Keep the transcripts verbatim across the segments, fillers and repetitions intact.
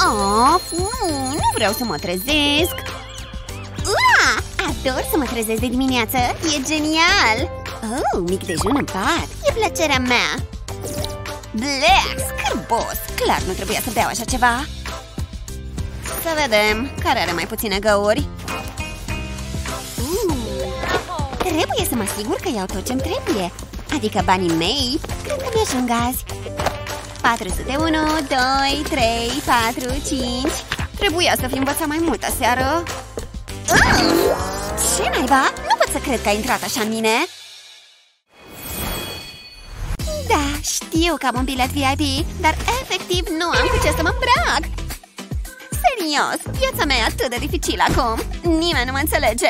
Of, nu, nu vreau să mă trezesc. Ua! Ador să mă trezesc de dimineață, e genial! Oh, mic dejun în pat, e plăcerea mea. Bleh, scârbos, clar nu trebuia să beau așa ceva. Să vedem, care are mai puține găuri. uh, Trebuie să mă asigur că iau tot ce-mi trebuie. Adică banii mei, cred că mi-ajung azi. patru sute unu, doi, trei, patru, cinci. Trebuia să fi învățat mai mult aseară. uh, Ce naiba? Nu pot să cred că a intrat așa în mine. Da, știu că am un bilet V I P, dar efectiv nu am cu ce să mă îmbrac. Serios, viața mea e atât de dificilă acum. Nimeni nu mă înțelege.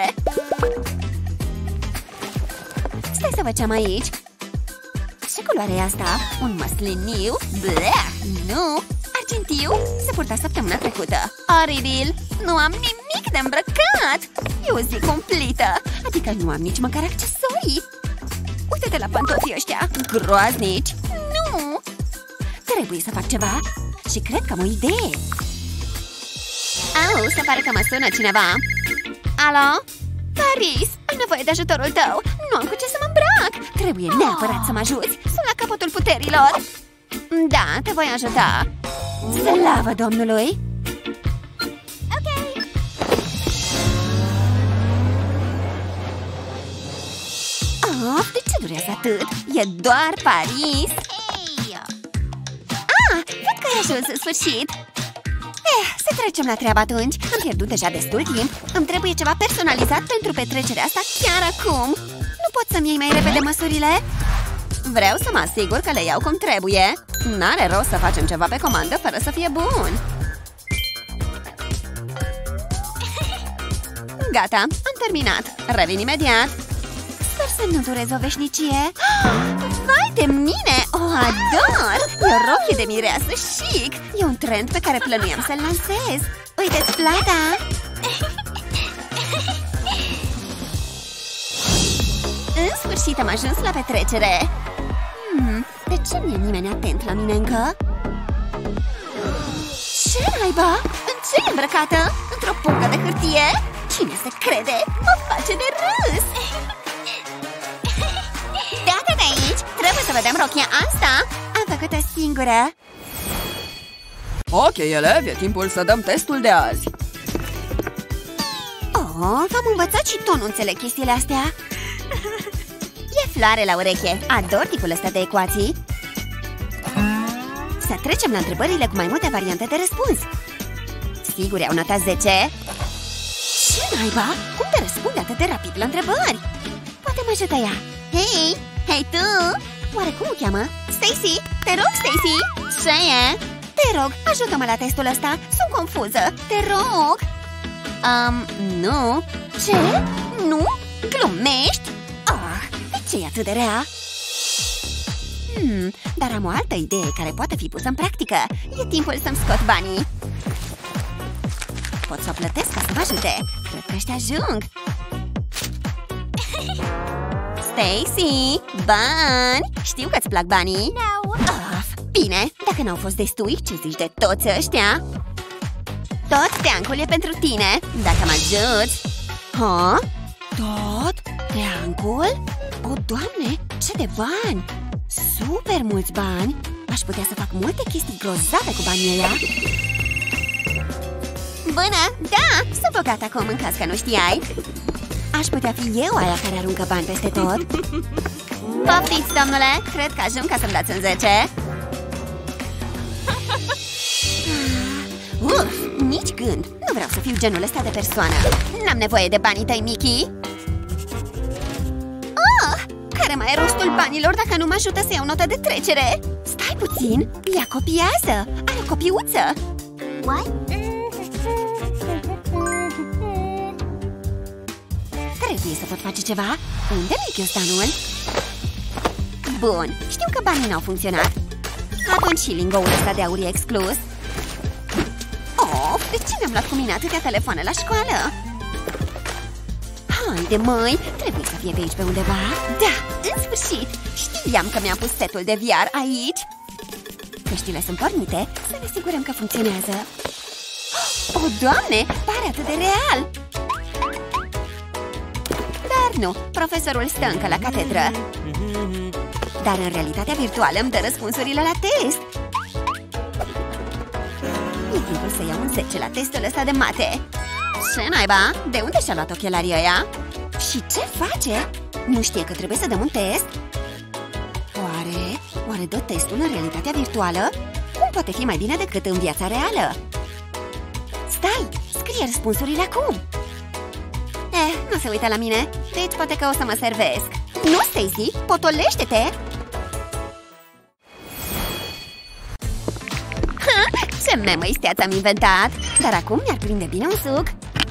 Stai să văd ce am aici. Ce culoare e asta? Un măsliniu? Bleh, nu! Argintiu? Se purta săptămâna trecută. Oribil! Nu am nimic de îmbrăcat! E o zi cumplită! Adică nu am nici măcar accesorii! Uite-te la pantofii ăștia! Groaznici! Nu! Trebuie să fac ceva! Și cred că am o idee! Au, se pare că mă sună cineva! Alo? Paris! Am nevoie de ajutorul tău! Nu am cu ce să mă îmbrac! Trebuie neapărat să mă ajuți! Sunt la capătul puterilor! Da, te voi ajuta! Slavă Domnului! Ok! Oh, de ce durează atât? E doar Paris! Hey. Ah, văd că ai ajuns în sfârșit! Eh, să trecem la treabă atunci. Am pierdut deja destul timp. Îmi trebuie ceva personalizat pentru petrecerea asta chiar acum. Nu pot să-mi iei mai repede măsurile? Vreau să mă asigur că le iau cum trebuie. N-are rost să facem ceva pe comandă fără să fie bun. Gata, am terminat. Revin imediat. Sper să nu durez o veșnicie. Vai de mine! O ador! E o rochie de mireasă chic! E un trend pe care plănuiam să-l lansez. Uite-ți plata! În sfârșit am ajuns la petrecere. Hmm, de ce nu e nimeni atent la mine încă? Ce naiba? În ce e îmbrăcată? Într-o pungă de hârtie? Cine se crede? Mă face de râs! Dă-te de aici! Trebuie să vedem rochia asta! Am făcut-o singură! Ok, elevi, e timpul să dăm testul de azi. Oh, v-am învățat și tot nu înțeleg chestiile astea. E floare la ureche. Ador tipul ăsta de ecuații. Să trecem la întrebările cu mai multe variante de răspuns. Sigur, au notat zece. Ce naiba? Cum te răspunde atât de rapid la întrebări? Poate mă ajută ea. Hei, hei tu! Oare cum o cheamă? Stacy! Te rog, Stacy! Ce e? Te rog, ajută-mă la testul ăsta. Sunt confuză. Te rog! Um, nu. Ce? Nu? Glumești? Ah, de ce e atât de rea? Hmm, dar am o altă idee care poate fi pusă în practică. E timpul să-mi scot banii. Pot să o plătesc ca să mă ajute. Cred că ăștia ajung. Stacy, bani! Știu că-ți plac banii. No. Of, bine, dacă n-au fost destui, ce zici de toți ăștia? Tot teancul e pentru tine, dacă mă ajuți. Ha? Tot? Teancul? O, Doamne, ce de bani! Super mulți bani! Aș putea să fac multe chestii grozave cu banii ăia. Bună! Da! Sunt bogat acum, în caz că nu știai. Aș putea fi eu aia care aruncă bani peste tot. Poftiți, domnule! Cred că ajung ca să-mi dați un zece. Uf, nici gând! Nu vreau să fiu genul ăsta de persoană. N-am nevoie de banii tăi, Mickey. Oh, care mai e rostul banilor dacă nu mă ajută să iau notă de trecere? Stai puțin! Ea copiază! Are o copiuță! What? Trebuie să pot face ceva. Unde-mi e ghiozdanul? Bun, știu că banii n-au funcționat. Atunci și lingoul ăsta de aur e exclus. Of, de ce mi-am luat cu mine atâtea telefoane la școală? Haide, măi, trebuie să fie pe aici pe undeva. Da, în sfârșit! Știam că mi-am pus setul de V R aici. Căștile sunt pornite, să ne asigurăm că funcționează. O, Doamne, pare atât de real! Dar nu, profesorul stă încă la catedră. Dar în realitatea virtuală îmi dă răspunsurile la test. E timpul să iau un zece la testul ăsta de mate. Ce naiba? De unde și-a luat ochelarii ăia? Și ce face? Nu știe că trebuie să dăm un test? Oare? Oare dă testul în realitatea virtuală? Cum poate fi mai bine decât în viața reală? Stai! Scrie răspunsurile acum! Eh, nu se uită la mine, deci poate că o să mă servesc. Nu, Stacy! Potolește-te! Ce memă isteață am inventat! Dar acum mi-ar prinde bine un suc.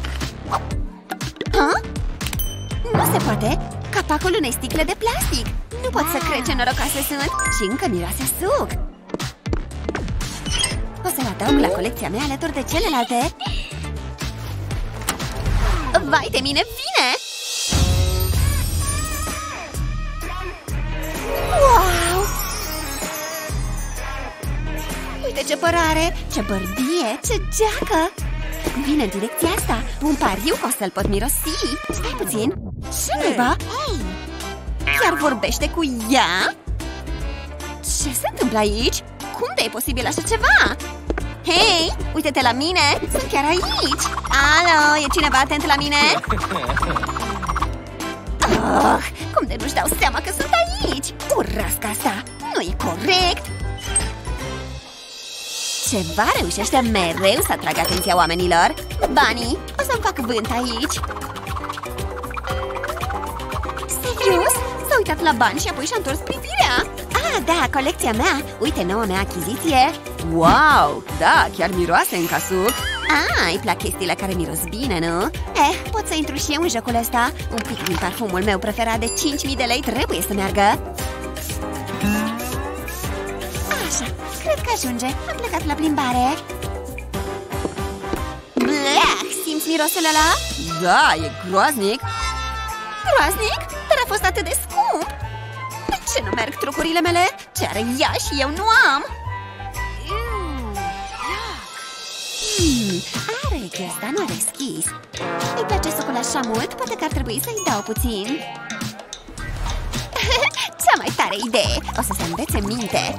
Ha? Nu se poate! Capacul unei sticle de plastic! Nu pot să cred ce norocoase sunt! Și încă miroase suc! O să-l adaug la colecția mea alături de celelalte. Vai de mine, vine! Wow! Uite ce părare, ce bărbie, ce geacă! Vine în direcția asta, un pariu că o să-l pot mirosi. Stai puțin, ce naiba? Chiar vorbește cu ea? Ce se întâmplă aici? Cum de e posibil așa ceva? Hei, uite-te la mine, sunt chiar aici. Alo, e cineva atent la mine? Oh, cum de nu-și dau seama că sunt aici? Urasca asta, nu e corect. Ceva reușește mereu să atragă atenția oamenilor. Bunny, o să-mi fac vânt aici. Serios? S-a uitat la bani și apoi și-a întors privirea. Ah, da, colecția mea. Uite noua mea achiziție. Wow, da, chiar miroase încă suc. Ah, îi plac chestiile care miros bine, nu? Eh, pot să intru și eu în jocul ăsta. Un pic din parfumul meu preferat de cinci mii de lei trebuie să meargă. Așa, cred că ajunge. Am plecat la plimbare. Bleh, simți mirosul ăla? Da, e groaznic. Groaznic? Dar a fost atât de scump. De ce nu merg trucurile mele? Ce are ea și eu nu am? Hmm, arechiul ăsta nu a deschis. Îi place sucul așa mult, poate că ar trebui să-i dau puțin. Cea mai tare idee! O să se învețe minte.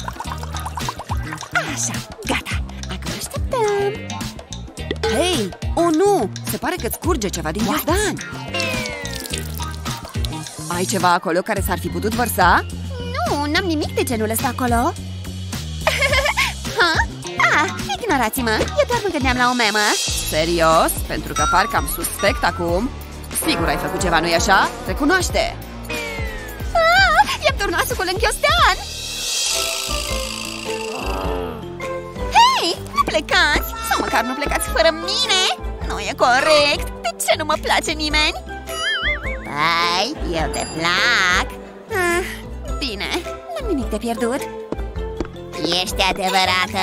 Așa, gata. Acum așteptăm. Hei, oh nu! Se pare că-ți curge ceva din ghiozdan. Ai ceva acolo care s-ar fi putut vărsa? Nu, n-am nimic de genul ăsta acolo. Ha? Ah, ignorați-mă, eu doar mă gândeam la o memă. Serios? Pentru că par cam suspect acum. Sigur ai făcut ceva, nu-i așa? Recunoaște! Ah, i-am turnat sucul în ghiozdan. Hei, nu plecați! Sau măcar nu plecați fără mine! Nu e corect! De ce nu mă place nimeni? Păi, eu te plac. Ah, bine, n-am nimic de pierdut. Ești adevărată?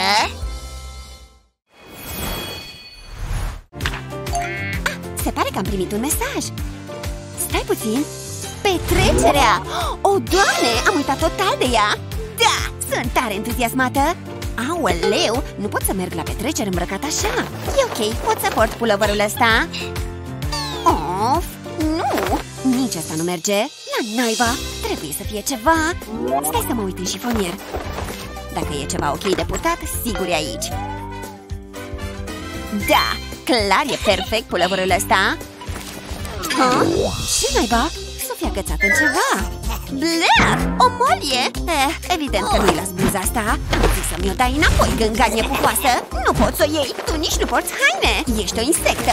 Ah, se pare că am primit un mesaj. Stai puțin. Petrecerea! O, Doamne, am uitat total de ea. Da, sunt tare entuziasmată. Aoleu, nu pot să merg la petrecere îmbrăcat așa. E ok, pot să port puloverul ăsta. Of, nu, nici asta nu merge. La naiba, trebuie să fie ceva. Stai să mă uit în șifonier. Dacă e ceva ok de purtat, sigur e aici. Da, clar e perfect puloverul ăsta. Ha? Ce naiba? S-o fi agățat în ceva. Bleh, o molie! Eh, evident că nu-i las bluza asta. Am zis să mi-o dai înapoi, gânganie pufoasă. Nu poți să o iei, tu nici nu porți haine. Ești o insectă.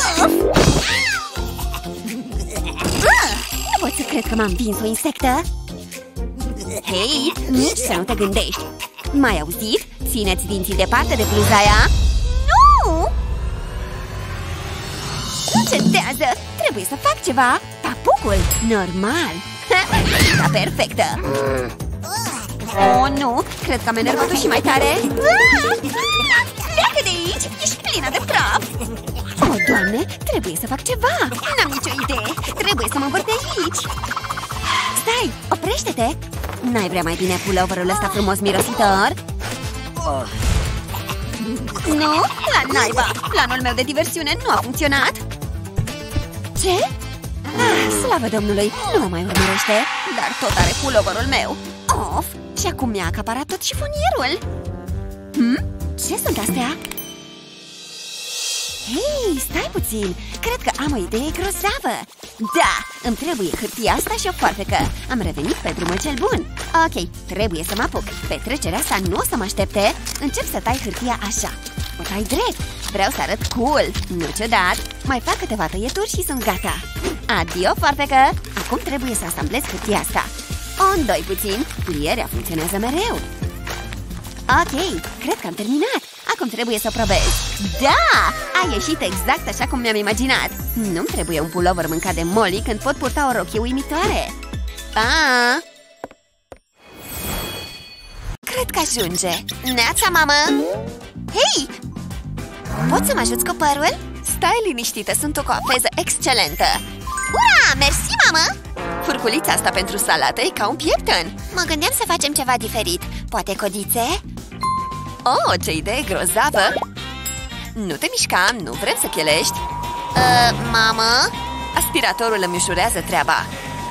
Ah, nu pot să cred că m-am vins o insectă. Hei, nici să nu te gândești. M-ai auzit? Țineți dinții departe de bluza aia. Nu! Nu cedează! Trebuie să fac ceva! Papucul! Normal! Da, perfectă! Oh, nu! Cred că am enervat-o și mai tare! Pleacă de aici! Ești plină de praf! Oh, Doamne! Trebuie să fac ceva! N-am nicio idee! Trebuie să mă învârt de aici! Stai! Oprește-te! N-ai vrea mai bine puloverul ăsta frumos mirositor? Nu? La naiba! Planul meu de diversiune nu a funcționat! Ce? Ah, slavă Domnului! Nu mă mai urmărește! Dar tot are pulloverul meu! Of! Și acum mi-a acaparat tot șifonierul! Hm? Ce sunt astea? Hei, stai puțin! Cred că am o idee grozavă! Da! Îmi trebuie hârtia asta și o foarfecă! Am revenit pe drumul cel bun! Ok, trebuie să mă apuc! Petrecerea asta nu o să mă aștepte! Încep să tai hârtia așa! O tai drept! Vreau să arăt cool! Nu ciudat! Mai fac câteva tăieturi și sunt gata! Adio, foarfecă! Acum trebuie să asamblez hârtia asta! O îndoi puțin! Plierea funcționează mereu! Ok, cred că am terminat! Acum trebuie să probez! Da! A ieșit exact așa cum mi-am imaginat! Nu-mi trebuie un pullover mâncat de Molly când pot purta o rochie uimitoare! Pa! Cred că ajunge! Neața, mamă! Hei! Poți să mă ajuți cu părul? Stai liniștită, sunt o coafeză excelentă! Ura! Mersi, mamă! Furculița asta pentru salată e ca un pieptăn! Mă gândeam să facem ceva diferit! Poate codițe? Oh, ce idee grozavă! Nu te mișca, nu vrem să pielești. uh, Mamă? Aspiratorul îmi ușurează treaba.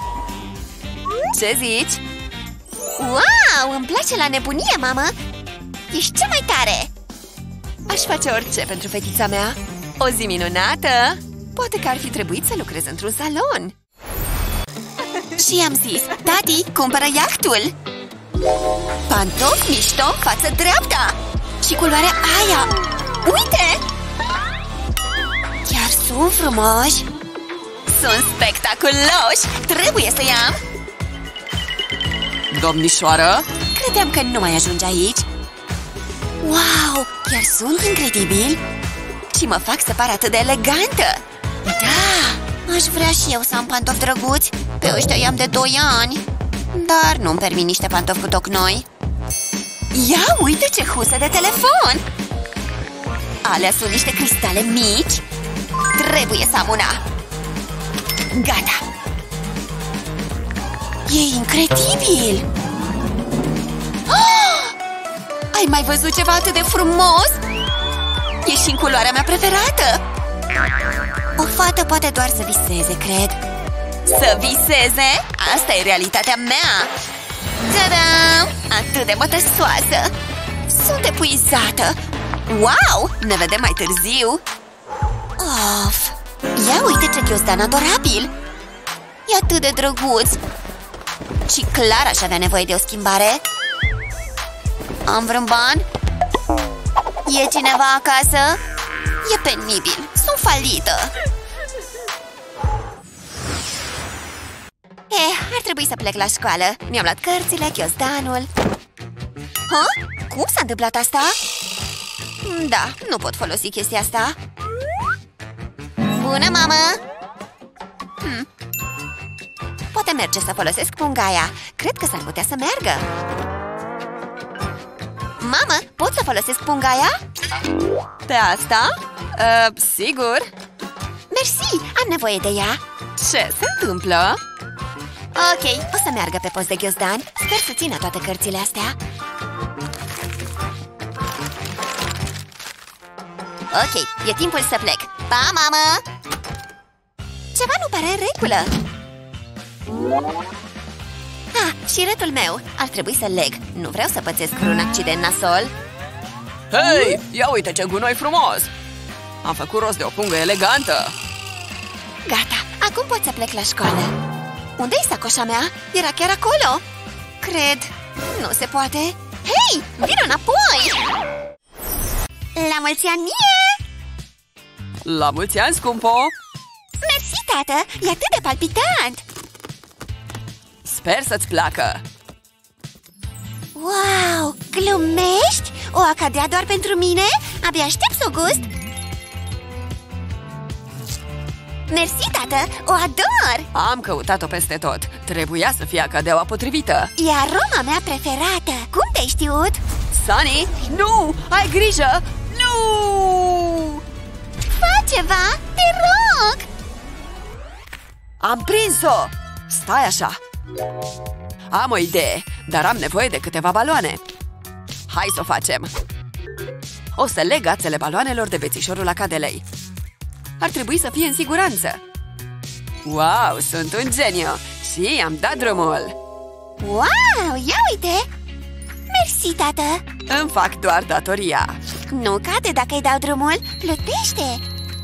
Ce zici? Wow, îmi place la nebunie, mamă! Ești cea mai tare! Aș face orice pentru fetița mea. O zi minunată! Poate că ar fi trebuit să lucrez într-un salon. Și am zis, tati, cumpără iahtul! Pantofi mișto în față dreapta! Și culoarea aia! Uite! Chiar sunt frumoși! Sunt spectaculoși! Trebuie să i-am! Domnișoară? Credeam că nu mai ajunge aici! Wow! Chiar sunt incredibili! Și mă fac să par atât de elegantă! Da! Aș vrea și eu să am pantofi drăguți! Pe ăștia i-am de doi ani! Dar nu-mi permit niște pantofi cu tocnoi. Ia uite ce husă de telefon! Alea sunt niște cristale mici. Trebuie să am una. Gata! E incredibil! Oh! Ai mai văzut ceva atât de frumos? E și în culoarea mea preferată. O fată poate doar să viseze, cred. Să viseze? Asta e realitatea mea! Ta-da! Atât de bătăsoasă! Sunt epuizată! Wow! Ne vedem mai târziu! Of! Ia uite ce ghiozdan adorabil! E atât de drăguț! Și clar aș avea nevoie de o schimbare! Am vreun ban? E cineva acasă? E penibil! Sunt falită! Eh, ar trebui să plec la școală. Mi-am luat cărțile, ghiozdanul. Ha? Cum s-a întâmplat asta? Da, nu pot folosi chestia asta. Bună, mamă! Hm. Poate merge să folosesc pungaia. Cred că s-ar putea să meargă. Mamă, pot să folosesc pungaia? Pe asta? Uh, sigur. Mersi, am nevoie de ea. Ce se întâmplă? Ok, o să meargă pe post de ghiozdan. Sper să țină toate cărțile astea. Ok, e timpul să plec. Pa, mamă! Ceva nu pare în regulă. Ah, șiretul meu. Ar trebui să leg. Nu vreau să pățesc vreun accident nasol. Hei, ia uite ce gunoi frumos! Am făcut rost de o pungă elegantă. Gata, acum pot să plec la școală. Unde-i sacoșa mea? Era chiar acolo. Cred. Nu se poate. Hei, vino înapoi! La mulți ani mie! La mulți ani, scumpo! Mersi, tată! E atât de palpitant! Sper să-ți placă! Wow! Glumești? O acadea doar pentru mine? Abia aștept să o gust! Mersi, tată! O ador! Am căutat-o peste tot. Trebuia să fie acadeaua potrivită. E aroma mea preferată! Cum te-ai știut? Sunny, nu! Ai grijă! Nu! Fă ceva! Te rog! Am prins-o! Stai așa! Am o idee, dar am nevoie de câteva baloane. Hai să o facem! O să leg ațele baloanelor de bețișorul Acadelei. Ar trebui să fie în siguranță. Wow, sunt un geniu! Și am dat drumul! Wow, ia uite! Mersi, tată! Îmi fac doar datoria. Nu cade dacă îi dau drumul, plutește!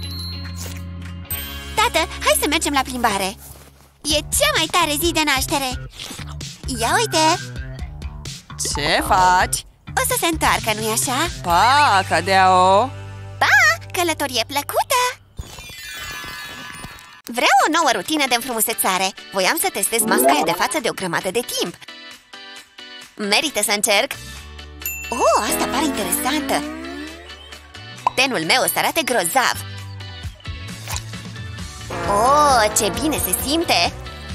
Tată, hai să mergem la plimbare! E cea mai tare zi de naștere! Ia uite! Ce faci? O să se întoarcă, nu-i așa? Pa, Cadeo! Pa! Călătorie plăcută! Vreau o nouă rutină de înfrumusețare. Voiam să testez masca de față de o grămadă de timp. Merită să încerc. Oh, asta pare interesantă. Tenul meu o să arate grozav. Oh, ce bine se simte.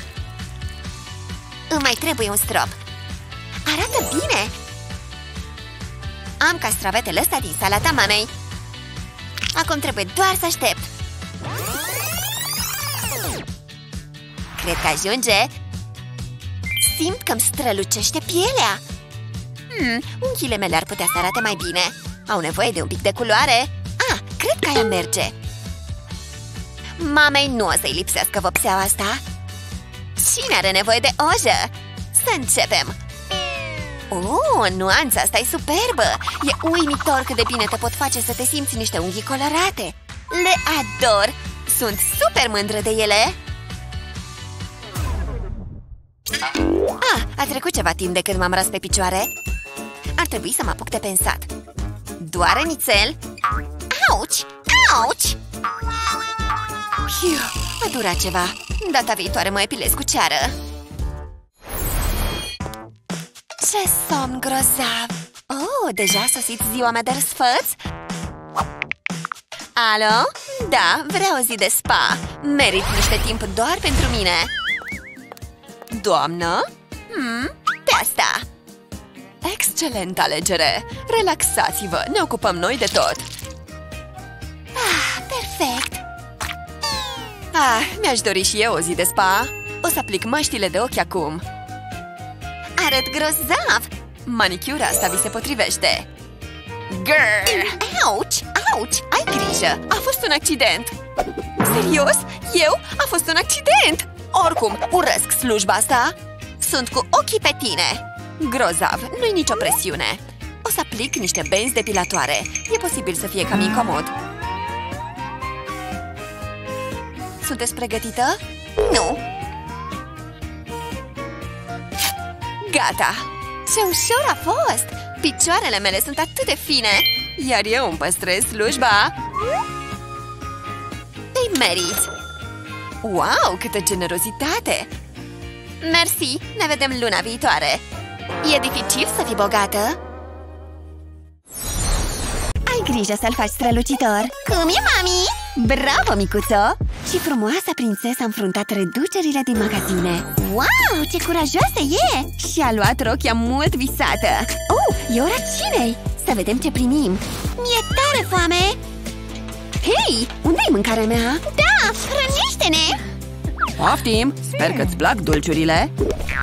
Îmi mai trebuie un strop. Arată bine. Am castravetele ăsta din salata mamei. Acum trebuie doar să aștept. Cred că ajunge. Simt că îmi strălucește pielea. hmm, Unghiile mele ar putea să arate mai bine. Au nevoie de un pic de culoare. Ah, cred că aia merge. Mamei nu o să-i lipsească vopseaua asta. Cine are nevoie de ojă? Să începem. Oh, nuanța asta e superbă. E uimitor cât de bine te pot face să te simți niște unghii colorate. Le ador. Sunt super mândră de ele. Ah, a trecut ceva timp de când m-am ras pe picioare. Ar trebui să mă apuc de pensat. Doare nițel? Auci! Auci! Hiu, a durat ceva. Data viitoare mă epilez cu ceară. Ce somn grozav! Oh, deja a sosit ziua mea de răsfăț? Alo? Da, vreau o zi de spa. Merit niște timp doar pentru mine. Doamnă? Hmm, pe asta. Excelentă alegere! Relaxați-vă, ne ocupăm noi de tot. Ah, perfect! Ah, mi-aș dori și eu o zi de spa. O să aplic măștile de ochi acum. Arăt grozav! Manicura asta vi se potrivește. Grrr! Auci! Auci! Ai grijă! A fost un accident! Serios? Eu? A fost un accident! Oricum, urăsc slujba asta. Sunt cu ochii pe tine. Grozav, nu-i nicio presiune. O să aplic niște benzi depilatoare. E posibil să fie cam incomod. Sunteți pregătită? Nu. Gata! Ce ușor a fost! Picioarele mele sunt atât de fine. Iar eu îmi păstrez slujba. Îi meriți! Wow, câtă generozitate! Mersi, ne vedem luna viitoare. E dificil să fii bogată. Ai grijă să-l faci strălucitor. Cum e, mami? Bravo, micuțo! Și frumoasa prințesă a înfruntat reducerile din magazine. Wow, ce curajoasă e! Și-a luat rochia mult visată. Oh, e ora cinei! Să vedem ce primim. Mi-e tare foame! Hei, unde-i mâncarea mea? Da, hrănește-ne! Poftim! Sper că-ți plac dulciurile.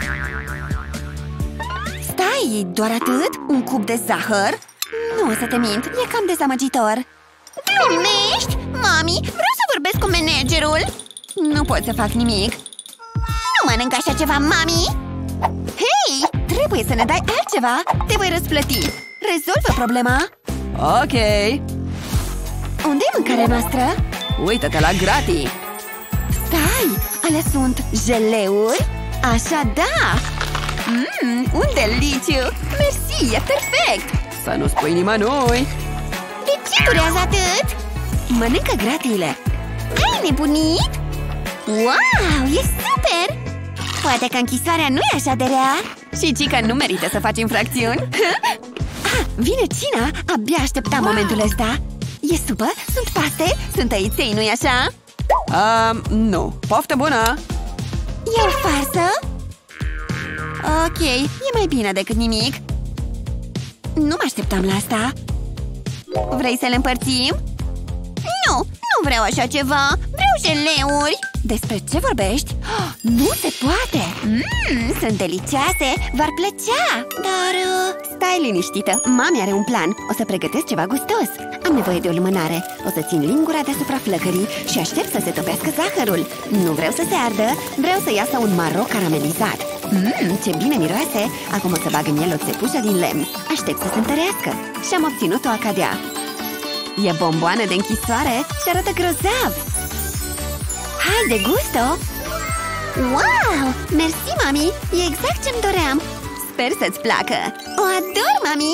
Stai, doar atât? Un cub de zahăr? Nu o să te mint, e cam dezamăgitor. Glumești? Mami, vreau să vorbesc cu managerul. Nu pot să fac nimic. Nu mănânc așa ceva, mami. Hei, trebuie să ne dai altceva. Te voi răsplăti. Rezolvă problema. Ok. Unde-i mâncarea noastră? Uită-te la gratii. Stai, alea sunt jeleuri? Așa, da. Mmm, un deliciu. Mersi, e perfect. Să nu spui nimănui. De ce durează atât? Mănâncă gratiile. Ai nebunit? Wow, e super! Poate că închisoarea nu e așa de rea. Și cica nu merită să faci infracțiuni. Ah, vine cina! Abia așteptam wow. momentul ăsta. E supă? Sunt paste? Sunt tăiței, nu-i așa? Um, nu. Poftă bună! E o farsă? Ok, e mai bine decât nimic. Nu mă așteptam la asta. Vrei să le împărțim? Nu, nu vreau așa ceva. Vreau jeleuri. Despre ce vorbești? Oh, Nu se poate! Mmm, sunt delicioase! V-ar plăcea! Dar... Uh... Stai liniștită! Mami are un plan! O să pregătesc ceva gustos! Am nevoie de o lumânare! O să țin lingura deasupra flăcării și aștept să se topească zahărul! Nu vreau să se ardă! Vreau să iasă un maro caramelizat! Mmm, ce bine miroase! Acum o să bag în el o țepușă din lemn! Aștept să se întărească! Și am obținut o acadea! E bomboană de închisoare și arată grozav! Hai de gusto! Wow! Mersi, mami! E exact ce-mi doream! Sper să-ți placă! O ador, mami!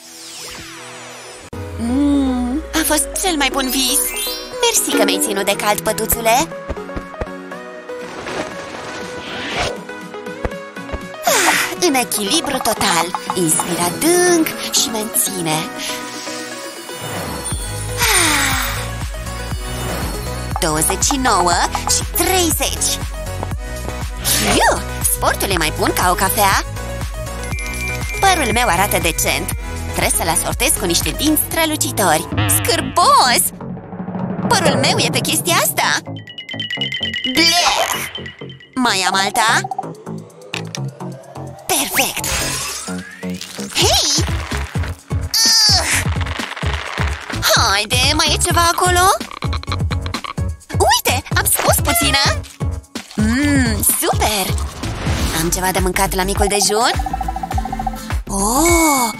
Mmm, a fost cel mai bun vis! Mersi că mi-ai ținut de cald, pătuțule! Ah, în echilibru total! Inspira adânc și menține! Ah, douăzeci și nouă și treizeci! Iu, sportul e mai bun ca o cafea? Părul meu arată decent. Trebuie să-l asortez cu niște dinți strălucitori. Scârbos! Părul meu e pe chestia asta! Bleh! Mai am alta? Perfect! Hei! Uh! Haide, mai e ceva acolo? Uite, am scos puțină! Mmm, super! Am ceva de mâncat la micul dejun? Oh!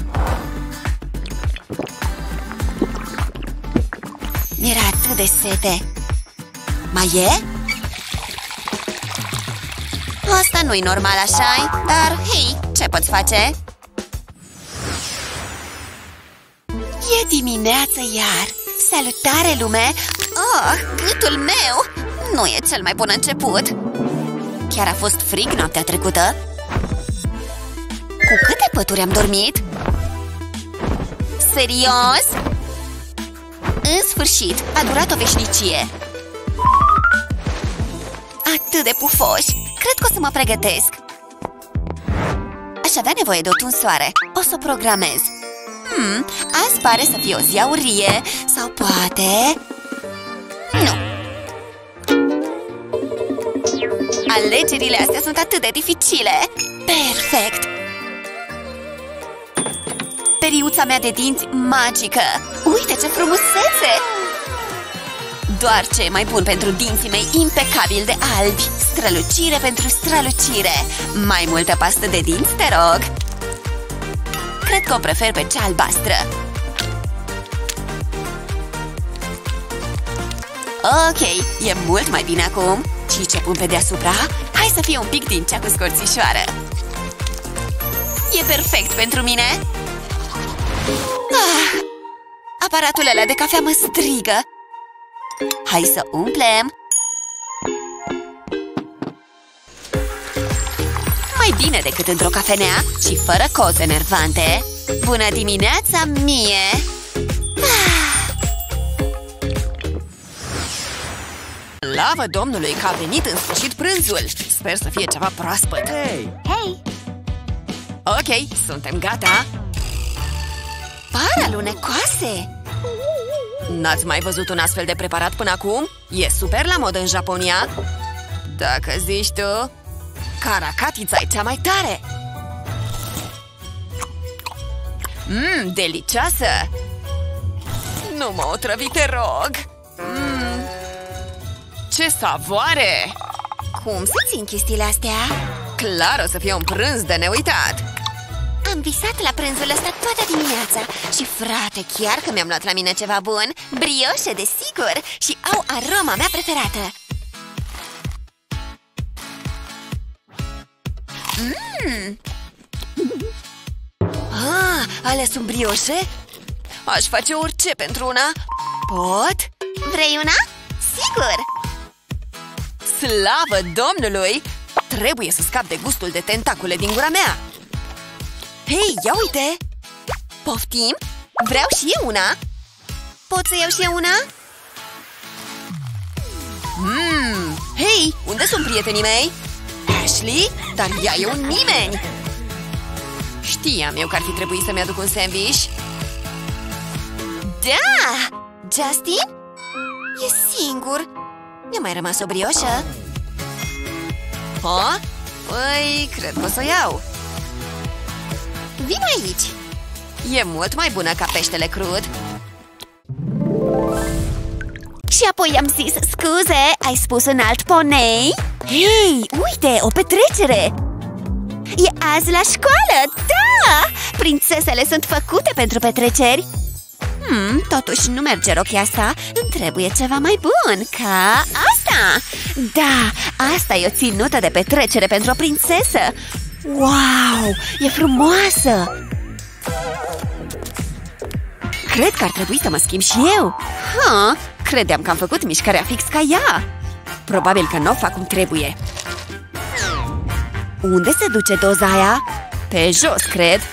Mi-era atât de sete! Mai e? Asta nu-i normal, așa-i? Dar, hei, ce poți face? E dimineață iar! Salutare, lume! Oh, gâtul meu! Nu e cel mai bun început! Chiar a fost frig noaptea trecută? Cu câte pături am dormit? Serios? În sfârșit, a durat o veșnicie! Atât de pufoși! Cred că o să mă pregătesc! Aș avea nevoie de o tunsoare. O să o programez. Hmm, azi pare să fie o zi aurie. Sau poate... Nu! Alegerile astea sunt atât de dificile! Perfect! Periuța mea de dinți magică! Uite ce frumusețe! Doar ce e mai bun pentru dinții mei impecabil de albi! Strălucire pentru strălucire! Mai multă pastă de dinți, te rog! Cred că o prefer pe cea albastră! Ok, e mult mai bine acum! Și ce pun pe deasupra? Hai să fie un pic din cea cu scorțișoară! E perfect pentru mine! Ah, aparatul ăla de cafea mă strigă! Hai să umplem! Mai bine decât într-o cafenea și fără coze nervante! Bună dimineața mie! Ah. Slavă Domnului că a venit în sfârșit prânzul! Sper să fie ceva proaspăt! Hei! Hei! Ok, suntem gata! Par alunecoase! N-ați mai văzut un astfel de preparat până acum? E super la modă în Japonia! Dacă zici tu, caracatița e cea mai tare! Mmm, delicioasă! Nu mă otrăvi, te rog! Mmm, ce savoare! Cum să țin chestiile astea? Clar o să fie un prânz de neuitat! Am visat la prânzul ăsta toată dimineața. Și frate, chiar că mi-am luat la mine ceva bun. Brioșe, desigur. Și au aroma mea preferată. Mmm! Ah, alea sunt brioșe? Aș face orice pentru una. Pot? Vrei una? Sigur! Slavă Domnului! Trebuie să scap de gustul de tentacule din gura mea. Hei, ia uite! Poftim? Vreau și eu una! Pot să iau și eu una? Mmm! Hei, unde sunt prietenii mei? Ashley? Dar ea e un nimeni! Știam eu că ar fi trebuit să-mi aduc un sandwich. Da! Justin? E singur. Mi-a mai rămas o brioșă. Ha? Păi, cred că o să o iau. Vino aici! E mult mai bună ca peștele crud. Și apoi am zis, scuze, ai spus un alt ponei? Hei, uite, o petrecere! E azi la școală, da! Prințesele sunt făcute pentru petreceri. Hmm, totuși nu merge rochia asta. Îmi trebuie ceva mai bun, ca asta. Da, asta e o ținută de petrecere pentru o prințesă. Wow, e frumoasă! Cred că ar trebui să mă schimb și eu. Ha, credeam că am făcut mișcarea fix ca ea. Probabil că nu o fac cum trebuie. Unde se duce doza aia? Pe jos, cred.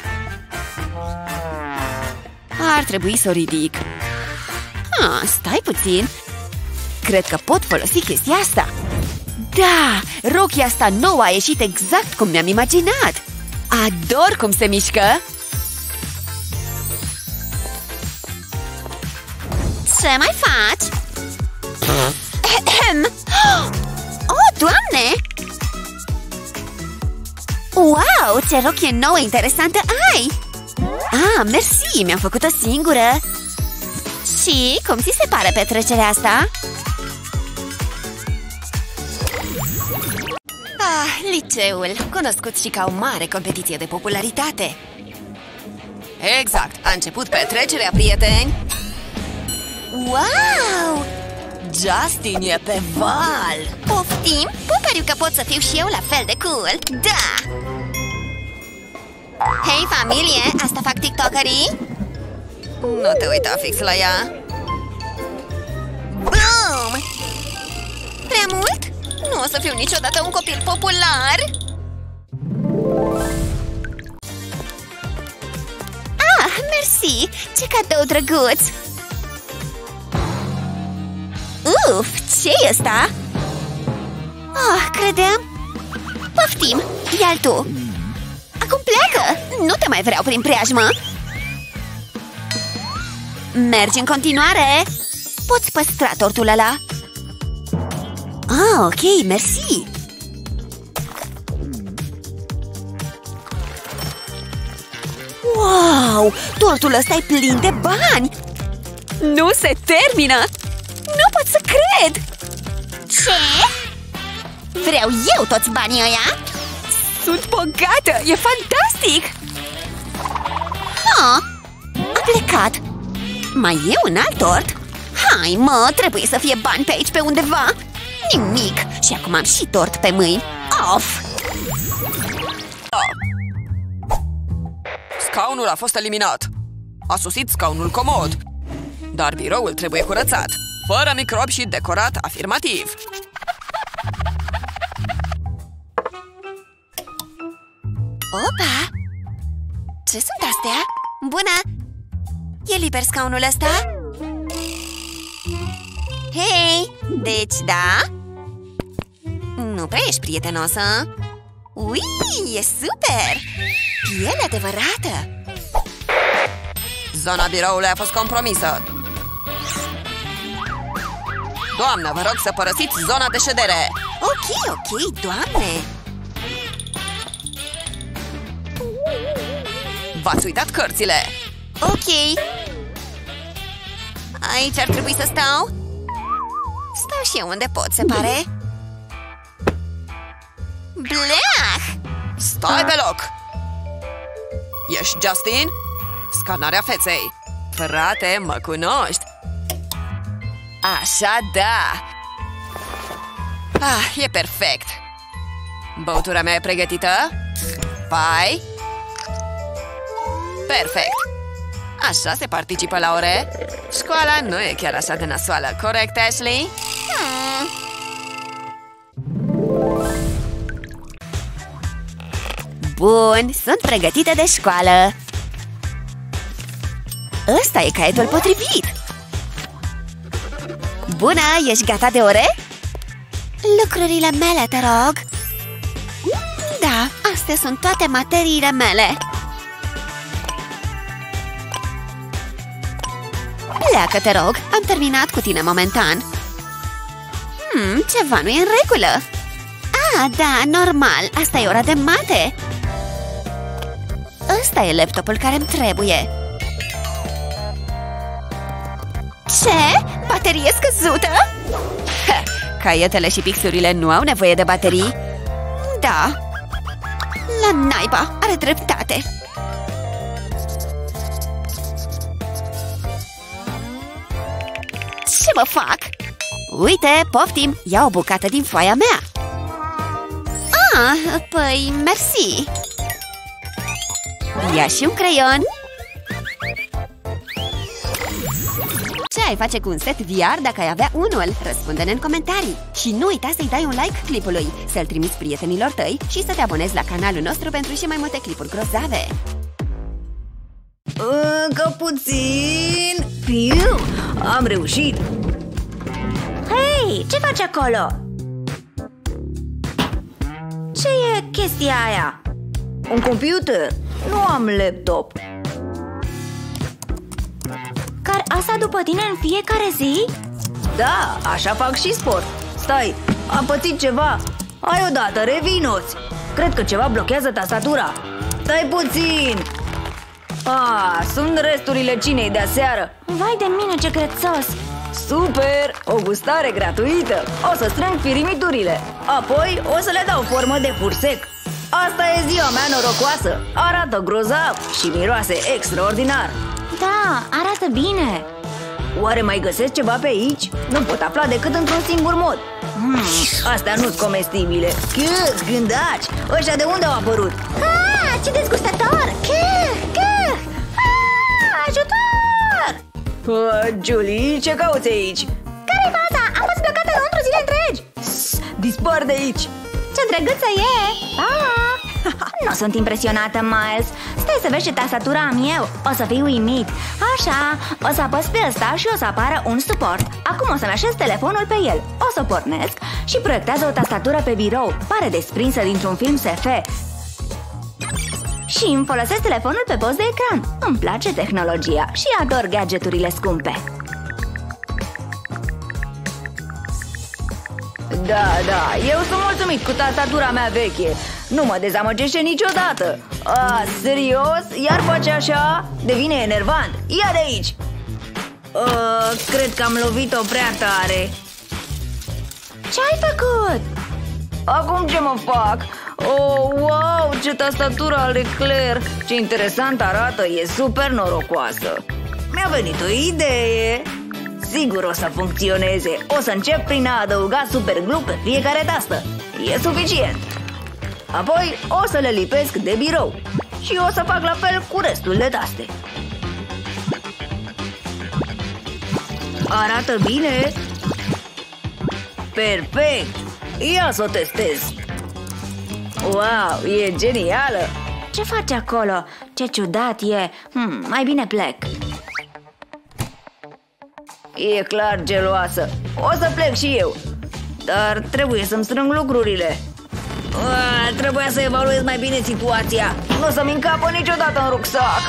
Ar trebui să o ridic. Ah, stai puțin. Cred că pot folosi chestia asta. Da, rochia asta nouă a ieșit exact cum mi-am imaginat. Ador cum se mișcă. Ce mai faci? Oh, Doamne! Wow, ce rochie nouă interesantă ai! Ah, mersi, mi-am făcut-o singură. Și cum ți se pare petrecerea asta? Ah, liceul, cunoscut și ca o mare competiție de popularitate. Exact, a început petrecerea, prieteni. Wow! Justin e pe val. Poftim? Pupăriu că pot să fiu și eu la fel de cool. Da! Hei, familie! Asta fac tiktokerii? Nu te uita fix la ea. Boom! Prea mult? Nu o să fiu niciodată un copil popular! Ah, mersi! Ce cadou drăguț! Uf, ce-i ăsta? Ah, credeam... Poftim, ia-l tu! Acum pleacă! Nu te mai vreau prin preajmă! Mergi în continuare! Poți păstra tortul ăla? Ah, ok, mersi! Wow! Tortul ăsta e plin de bani! Nu se termină! Nu pot să cred! Ce? Vreau eu toți banii ăia? Sunt bogată! E fantastic! Ha! A plecat! Mai e un alt tort? Hai, mă, trebuie să fie bani pe aici pe undeva! Nimic! Și acum am și tort pe mâini! Of! Scaunul a fost eliminat. A sosit scaunul comod. Dar biroul trebuie curățat. Fără microbi și decorat afirmativ. Opa! Ce sunt astea? Bună! E liber scaunul ăsta? Hei! Deci, da? Nu prea ești prietenosă? Ui, e super! Piele adevărată! Zona biroului a fost compromisă. Doamnă, vă rog să părăsiți zona de ședere. Ok, ok, doamne! V-ați uitat cărțile. Ok. Aici ar trebui să stau? Stau și eu unde pot, se pare. Bleah! Stai pe loc! Ești Justin? Scanarea feței. Frate, mă cunoști. Așa, da! Ah, e perfect! Băutura mea e pregătită? Pai? Perfect! Așa se participă la ore? Școala nu e chiar așa de nasoală, corect, Ashley? Hmm. Bun, sunt pregătită de școală. Ăsta e caietul potrivit. Bună, ești gata de ore? Lucrurile mele, te rog. Da, astea sunt toate materiile mele. Pleacă, te rog, am terminat cu tine momentan. Hmm, ceva nu e în regulă. Ah, da, normal, asta e ora de mate. Ăsta e laptopul care-mi trebuie. Ce? Baterie scăzută? Ha, caietele și pixurile nu au nevoie de baterii? Da. La naiba, are dreptate. Ce mă fac? Uite, poftim, ia o bucată din foaia mea. Ah, păi, mersi. Ia și un creion. Ce ai face cu un set V R dacă ai avea unul? Răspunde-ne în comentarii. Și nu uita să-i dai un like clipului, să-l trimiți prietenilor tăi și să te abonezi la canalul nostru pentru și mai multe clipuri grozave. Încă puțin. Piu, am reușit. Hei, ce faci acolo? Ce e chestia aia? Un computer. Nu am laptop. Car asta după tine în fiecare zi? Da, așa fac și sport. Stai, am pățit ceva. Hai odată, revino-ți. Cred că ceva blochează tastatura. Stai puțin. Ah, sunt resturile cinei de aseară. Vai de mine, ce crețos. Super! O gustare gratuită. O să strâng firimiturile. Apoi o să le dau formă de fursec. Asta e ziua mea norocoasă. Arată grozav și miroase extraordinar. Da, arată bine. Oare mai găsesc ceva pe aici? Nu pot afla decât într-un singur mod. hmm, Astea nu-s comestibile. Câh, gândaci! Ăștia de unde au apărut? Ah, ce dezgustător! Câh, câh! Ah, ajutor! Uh, Julie, ce cauți aici? Care-i faza? Am fost blocată înăuntru zile întregi! Sss, dispar de aici! Ce drăguță e! Ah! Nu sunt impresionată, Miles. Stai să vezi ce tastatura am eu. O să fii uimit. Așa, o să apăs pe ăsta și o să apară un suport. Acum o să-mi așez telefonul pe el. O să pornesc și proiectează o tastatură pe birou. Pare desprinsă dintr-un film S F. Și îmi folosesc telefonul pe post de ecran. Îmi place tehnologia și ador gadgeturile scumpe. Da, da, eu sunt mulțumit cu tastatura mea veche. Nu mă dezamăgește niciodată. A, serios? Iar face așa? Devine enervant. Ia de aici. A, cred că am lovit-o prea tare. Ce ai făcut? Acum ce mă fac? Oh, wow, ce tastatură are Claire. Ce interesant arată, e super norocoasă. Mi-a venit o idee. Sigur o să funcționeze. O să încep prin a adăuga superglue pe fiecare tastă. E suficient. Apoi o să le lipesc de birou. Și o să fac la fel cu restul de taste. Arată bine. Perfect. Ia să o testez. Wow, e genială. Ce faci acolo? Ce ciudat e. hmm, Mai bine plec. E clar geloasă. O să plec și eu. Dar trebuie să-mi strâng lucrurile. Ua, trebuia să evaluez mai bine situația. Nu o să-mi încapă niciodată în rucsac.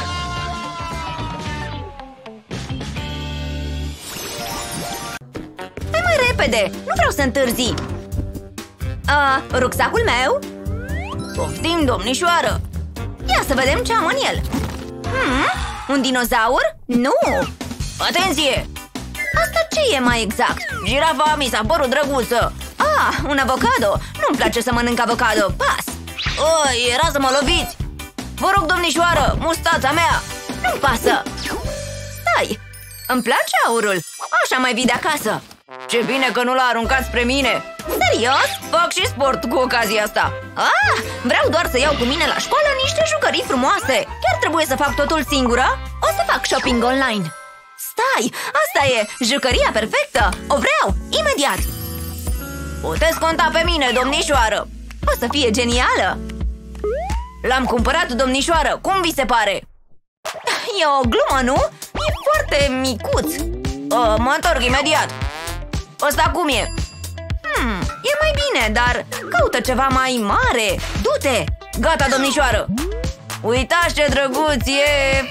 Hai mai repede, nu vreau să întârzi. A, rucsacul meu? Poftim, domnișoară. Ia să vedem ce am în el. hmm, Un dinozaur? Nu. Atenție! Asta ce e mai exact? Girafa mi s-a părut drăguță. Ah, un avocado. Nu-mi place să mănânc avocado. Pas. Oh, era să mă loviți. Vă rog, domnișoară, mustața mea. Nu-mi pasă. Stai, îmi place aurul. Așa mai vii de acasă. Ce bine că nu l-a aruncat spre mine. Serios? Fac și sport cu ocazia asta. Ah, vreau doar să iau cu mine la școală niște jucării frumoase. Chiar trebuie să fac totul singură? O să fac shopping online. Stai, asta e jucăria perfectă. O vreau, imediat. Puteți conta pe mine, domnișoară. O să fie genială. L-am cumpărat, domnișoară, cum vi se pare? E o glumă, nu? E foarte micuț. uh, Mă întorc imediat. Ăsta cum e? Hmm, e mai bine, dar caută ceva mai mare. Du-te. Gata, domnișoară. Uitați ce drăguț e.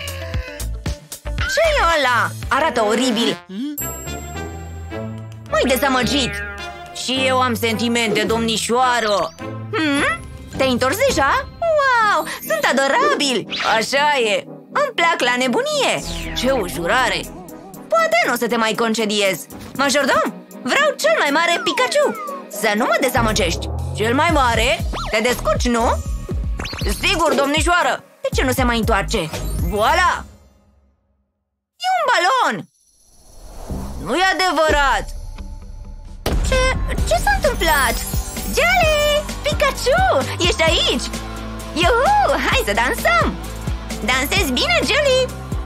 Ce-i ăla? Arată oribil. M-ai dezamăgit. Și eu am sentimente, domnișoară. hmm? Te-ai întors deja? Wow, sunt adorabili! Așa e, îmi plac la nebunie. Ce ușurare! Poate nu o să te mai concediez. Majordom, vreau cel mai mare Pikachu. Să nu mă dezamăgești. Cel mai mare? Te descurci, nu? Sigur, domnișoară. De ce nu se mai întoarce? Voila! E un balon! Nu e adevărat! Ce... ce s-a întâmplat? Jelly! Pikachu! Ești aici! Iuhu! Hai să dansăm! Dansezi bine, Jelly!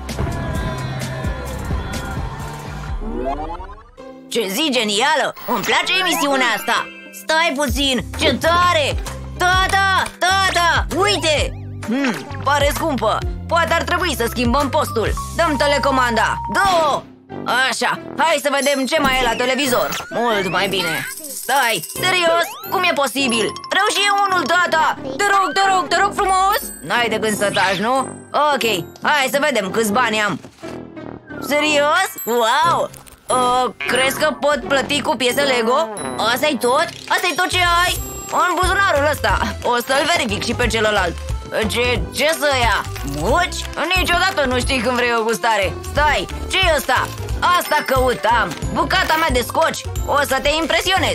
Ce zi genială! Îmi place emisiunea asta! Stai puțin! Ce tare! Tata! Tata! Uite! Hmm, pare scumpă! Poate ar trebui să schimbăm postul. Dăm telecomanda. Dă-o! Așa, hai să vedem ce mai e la televizor. Mult mai bine. Stai, serios? Cum e posibil? Vreau și eu unul, tata! Te rog, te rog, te rog frumos! N-ai de gând să taci, nu? Ok, hai să vedem câți bani am. Serios? Wow! Uh, crezi că pot plăti cu piese Lego? Asta-i tot? Asta-i tot ce ai? În buzunarul ăsta. O să-l verific și pe celălalt. Ce, ce să ia? Muci? Niciodată nu știi când vrei o gustare. Stai, ce-i ăsta? Asta căutam. Bucata mea de scoci. O să te impresionez.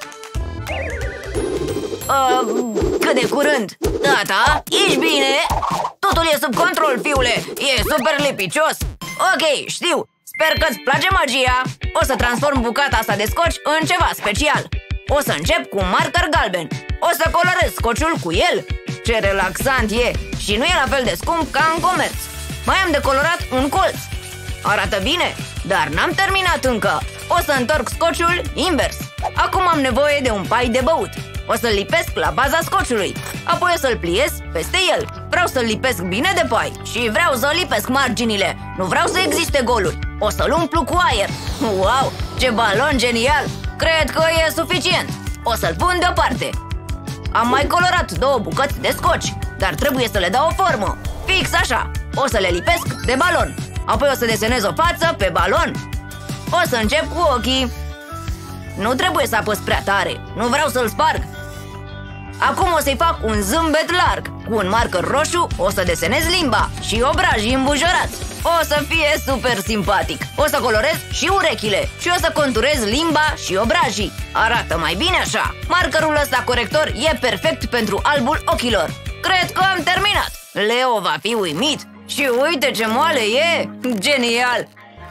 uh, Cât de curând. Tata, ești bine? Totul e sub control, fiule. E super lipicios. Ok, știu. Sper că-ți place magia. O să transform bucata asta de scoci în ceva special. O să încep cu un marker galben. O să colorez scociul cu el. Ce relaxant e! Și nu e la fel de scump ca în comerț. Mai am de colorat un colț. Arată bine, dar n-am terminat încă. O să întorc scociul invers. Acum am nevoie de un pai de băut. O să-l lipesc la baza scociului. Apoi o să-l pliez peste el. Vreau să-l lipesc bine de pai. Și vreau să lipesc marginile. Nu vreau să existe goluri. O să-l umplu cu aer. Wow, ce balon genial! Cred că e suficient. O să-l pun deoparte. Am mai colorat două bucăți de scoci, dar trebuie să le dau o formă. Fix așa. O să le lipesc de balon. Apoi o să desenez o față pe balon. O să încep cu ochii. Nu trebuie să apăs prea tare. Nu vreau să-l sparg. Acum o să-i fac un zâmbet larg. Cu un marker roșu o să desenez limba și obrajii îmbujorați. O să fie super simpatic. O să colorez și urechile. Și o să conturez limba și obrajii. Arată mai bine așa. Markerul ăsta corector e perfect pentru albul ochilor. Cred că am terminat. Leo va fi uimit. Și uite ce moale e. Genial.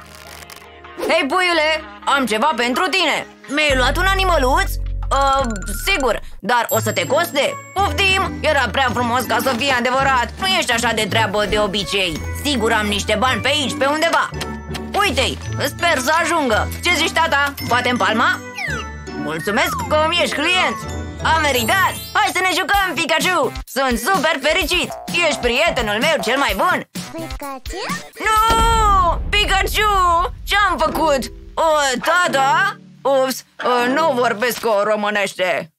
Hei, puiule, am ceva pentru tine. Mi-ai luat un animăluț? Uh, sigur, dar o să te coste? Poftim, era prea frumos ca să fie adevărat. Nu ești așa de treabă de obicei. Sigur am niște bani pe aici, pe undeva. Uite-i, sper să ajungă. Ce zici, tata? Batem palma? Mulțumesc că îmi ești client. Am meritat. Hai să ne jucăm, Pikachu. Sunt super fericit. Ești prietenul meu cel mai bun. Pikachu? Nu! Pikachu! Ce-am făcut? O, tata? Ups, nu vorbesc o românește.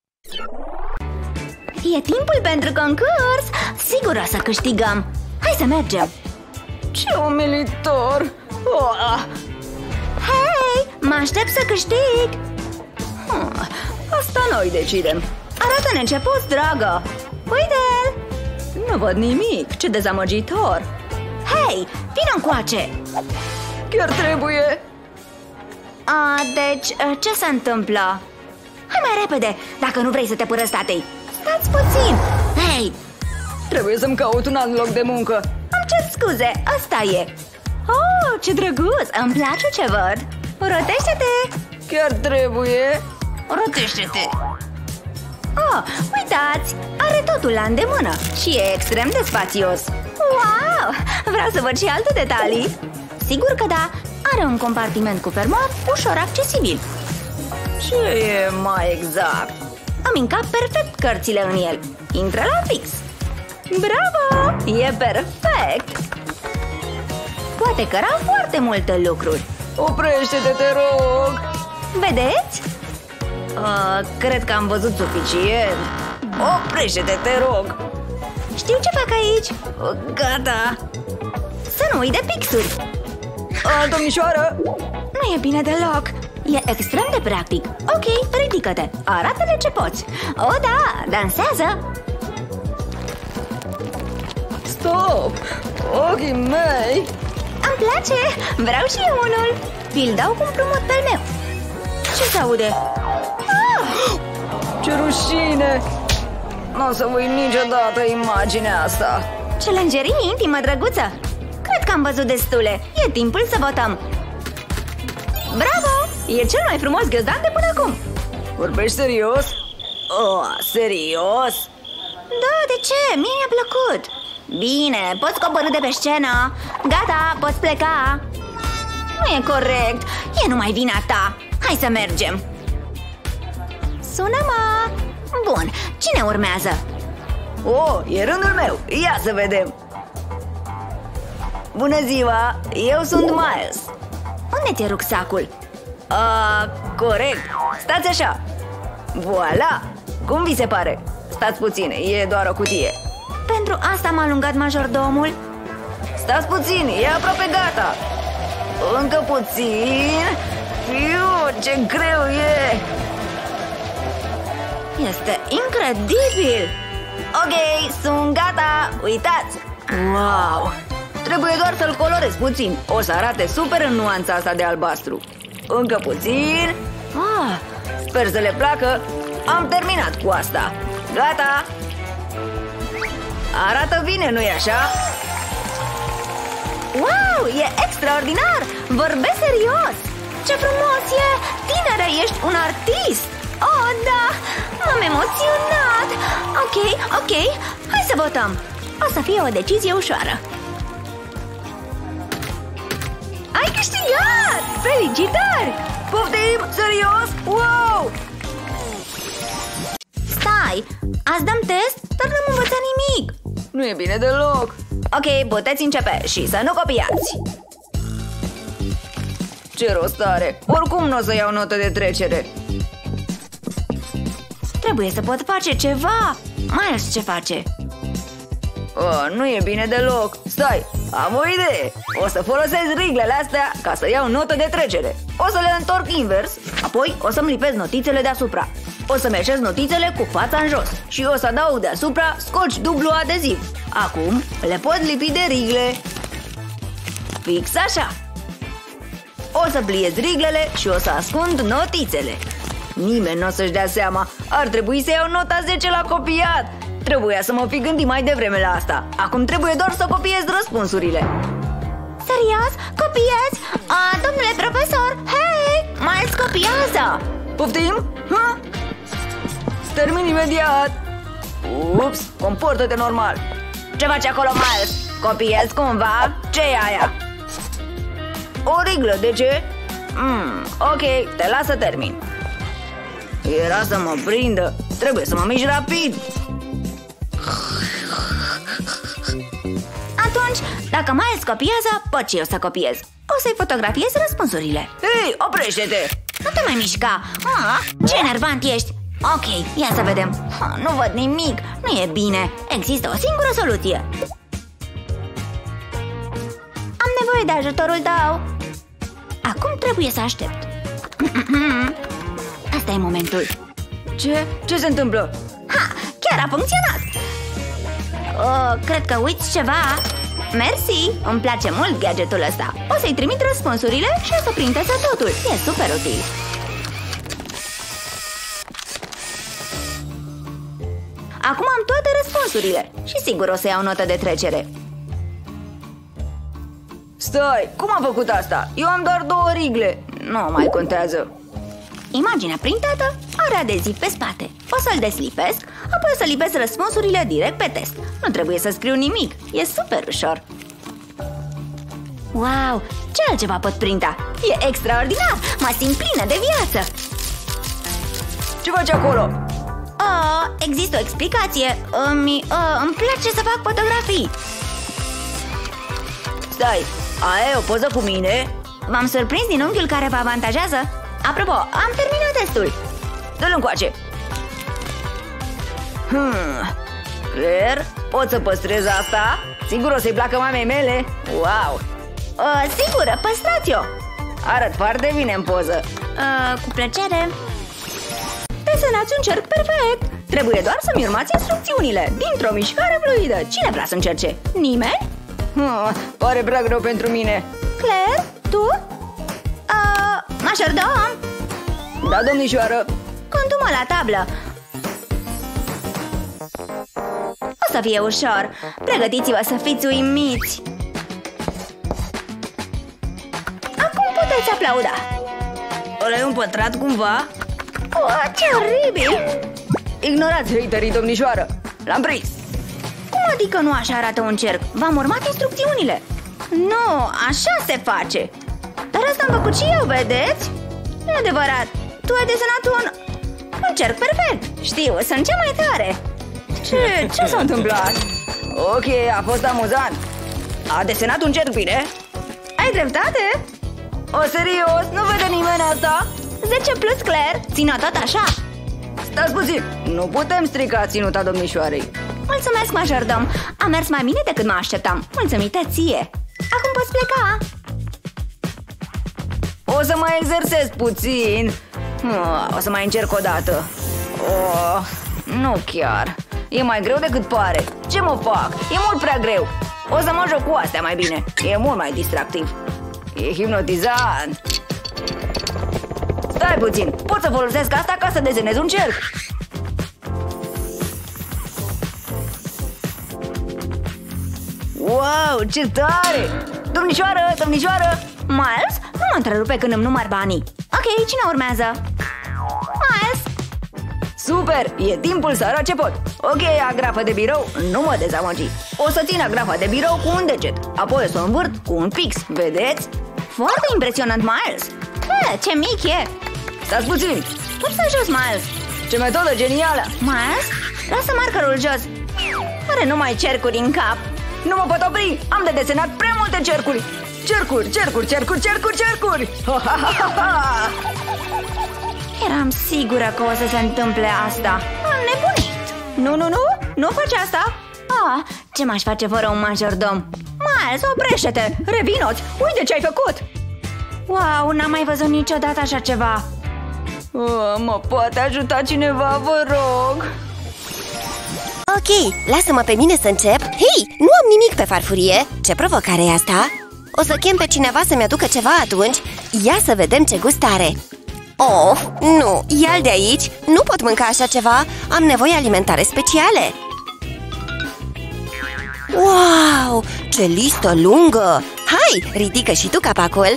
E timpul pentru concurs. Sigur o să câștigăm. Hai să mergem. Ce umilitor. Oh. Hei, mă aștept să câștig. hmm, Asta noi decidem. Arată-ne ce poți, dragă. Uite-l. Nu văd nimic, ce dezamăgitor. Hei, vină încoace. Chiar trebuie. A, deci, ce se întâmplă? Hai mai repede, dacă nu vrei să te părăsi tatei. Stați puțin. Hei, Trebuie să-mi caut un alt loc de muncă. îmi cer scuze, asta e. Oh, ce drăguț, îmi place ce văd. Rotește-te. Chiar trebuie. Rotește-te. Oh, uitați, are totul la îndemână și e extrem de spațios. Wow, vreau să văd și alte detalii. Sigur că da, are un compartiment cu fermoar ușor accesibil. Ce e mai exact? Am încap perfect cărțile în el. Intră la fix. Bravo! E perfect! Poate căra foarte multe lucruri. Oprește-te, te rog. Vedeți? Uh, cred că am văzut suficient. Oprește-te, te rog. Știu ce fac aici. Uh, gata. Să nu uit de pixuri. Uh, domnișoară, Nu Nu e bine deloc. E extrem de practic. Ok, ridică-te, arată-le ce poți. O, da, dansează. Stop! Ochii mei! Îmi place, vreau și eu unul. Vi-l dau cu un plumot pe-al meu. Ce se aude? Ah! Ce rușine! Nu o să uit niciodată imaginea asta. Ce lingerie intimă drăguță. Cred că am văzut destule. E timpul să votăm. Bravo! E cel mai frumos ghiozdan de până acum. Vorbești serios? Oh, serios? Da, de ce? Mie mi-a plăcut. Bine, poți coborî de pe scenă. Gata, poți pleca. Nu e corect. E numai vina ta. Hai să mergem. Sună-mă. Bun, cine urmează? Oh, e rândul meu. Ia să vedem. Bună ziua, eu sunt Miles. Unde ți-e rucsacul? Ah, corect. Stați așa. Voila! Cum vi se pare? Stați puțin, e doar o cutie. Pentru asta m-a alungat majordomul. Stați puțin, e aproape gata. Încă puțin. Iu, ce greu e. Este incredibil. Ok, sunt gata. Uitați. Wow. Trebuie doar să-l colorez puțin. O să arate super în nuanța asta de albastru. Încă puțin. Ah, Sper să le placă. Am terminat cu asta. Gata. Arată bine, nu-i așa? wow, e extraordinar. Vorbesc serios. Ce frumos e. Tinere, ești un artist. Oh, da, m-am emoționat. Ok, ok, hai să votăm. O să fie o decizie ușoară. Ai câștigat! Felicitări! Poftim? Serios? Wow! Stai, azi dăm test, dar n-am învățat nimic. Nu e bine deloc. Ok, puteți începe și să nu copiați. Ce rost are? Oricum nu o să iau notă de trecere. Trebuie să pot face ceva. Miles ce face? Oh, nu e bine deloc. Stai, am o idee. O să folosesc riglele astea ca să iau notă de trecere. O să le întorc invers. Apoi o să-mi lipesc notițele deasupra. O să-mi așez notițele cu fața în jos. Și o să adaug deasupra scoci dublu adeziv. Acum le pot lipi de rigle. Fix așa. O să pliez riglele și o să ascund notițele. Nimeni nu o să-și dea seama. Ar trebui să iau nota zece la copiat. Trebuia să mă fi gândit mai devreme la asta. Acum trebuie doar să copiez răspunsurile. Serios? Copiezi? A, domnule profesor, hei, Miles copiază. Poftim? Ha? Termin imediat. Ups, comportă-te normal. Ce faci acolo, Miles? Copiezi cumva? Ce e aia? O riglă, de ce? Mm, ok, te las să termin. Era să mă prindă. Trebuie să mă mișc rapid. Atunci, dacă Miles copiază, pot și eu să copiez. O să-i fotografiez răspunsurile. Hei, oprește-te! Nu te mai mișca. Ah, ce enervant ești. Ok, ia să vedem. ah, Nu văd nimic, nu e bine. Există o singură soluție. Am nevoie de ajutorul tău. Acum trebuie să aștept. Asta e momentul. Ce? Ce se întâmplă? Ha, chiar a funcționat. Oh, cred că uiți ceva. Mersi, îmi place mult gadgetul ăsta. O să-i trimit răspunsurile și o să printeze totul. E super util. Acum am toate răspunsurile și sigur o să iau notă de trecere. Stai, cum am făcut asta? Eu am doar două rigle. Nu mai contează. Imaginea printată are adeziv pe spate. O să-l deslipesc, apoi o să lipesc răspunsurile direct pe test. Nu trebuie să scriu nimic, e super ușor. Wow, ce altceva pot printa? E extraordinar, mă simt plină de viață. Ce faci acolo? Oh, există o explicație. Îmi, oh, îmi place să fac fotografii. Stai, aia e o poză cu mine? V-am surprins din unghiul care vă avantajează? Apropo, am terminat testul. Dă-l încoace. Hmm. Claire, pot să păstrez asta? Sigur o să-i placă mamei mele? Wow! Uh, sigur, păstrați-o. arăt foarte bine în poză. uh, Cu plăcere. Desenați un cerc perfect. Trebuie doar să-mi urmați instrucțiunile dintr-o mișcare fluidă. Cine vrea să încerce? Nimeni? Hmm, pare prea greu pentru mine. Claire? Tu? Uh, Majordom? Da, domnișoară. Condu-mă la tablă. O să fie ușor. Pregătiți-vă să fiți uimiți. Acum puteți aplauda. Ăla e un pătrat cumva? Oh, ce oribil! Ignorați haterii, domnișoară. L-am prins. Cum adică nu așa arată un cerc? V-am urmat instrucțiunile. Nu, așa se face. Dar asta am făcut și eu, vedeți? E adevărat, tu ai desenat un... un cerc perfect. Știu, sunt cea mai tare. Ce? Ce s-a întâmplat? Ok, a fost amuzant. A desenat un cerc bine? Ai dreptate? O, serios? Nu vede nimeni asta? zece plus, Claire. Ține-o tot așa. Stați puțin, nu putem strica ținuta domnișoarei. Mulțumesc, majordom. A mers mai bine decât mă așteptam. Mulțumită ție. Acum poți pleca. O să mai exersez puțin. O să mai încerc o dată. Oh, nu chiar. E mai greu decât pare. Ce mă fac? E mult prea greu. O să mă joc cu astea mai bine. E mult mai distractiv. E hipnotizant. Stai puțin. Pot să folosesc asta ca să desenez un cerc. Wow, ce tare! Domnișoară, domnișoară! Miles, nu mă întrerupe când îmi număr banii. Ok, cine urmează? Miles! Super! E timpul să arăt ce pot. Ok, agrafa de birou, nu mă dezamăgi. O să țin agrafa de birou cu un deget. Apoi o să o învârt cu un pix, vedeți? Foarte impresionant, Miles. He, ce mic e! Stați puțin! Poți să jos, Miles. Ce metodă genială! Miles, lasă markerul jos. Are numai cercuri în cap. Nu mă pot opri! Am de desenat prea multe cercuri! Cercuri, cercuri, cercuri, cercuri, cercuri! Ha, ha, ha, ha. Eram sigură că o să se întâmple asta. Am nebunit. Nu, nu, nu, nu faci asta. Ah, ce m-aș face fără un majordom? Miles, oprește-te! Revino-ți! Uite ce ai făcut! Wow, n-am mai văzut niciodată așa ceva. Oh, mă poate ajuta cineva, vă rog? Ok, lasă-mă pe mine să încep. Hei, nu am nimic pe farfurie. Ce provocare e asta? O să chem pe cineva să-mi aducă ceva atunci. Ia să vedem ce gust are. Oh, nu, ia-l de aici. Nu pot mânca așa ceva. Am nevoie alimentare speciale. Wow, ce listă lungă. Hai, ridică și tu capacul.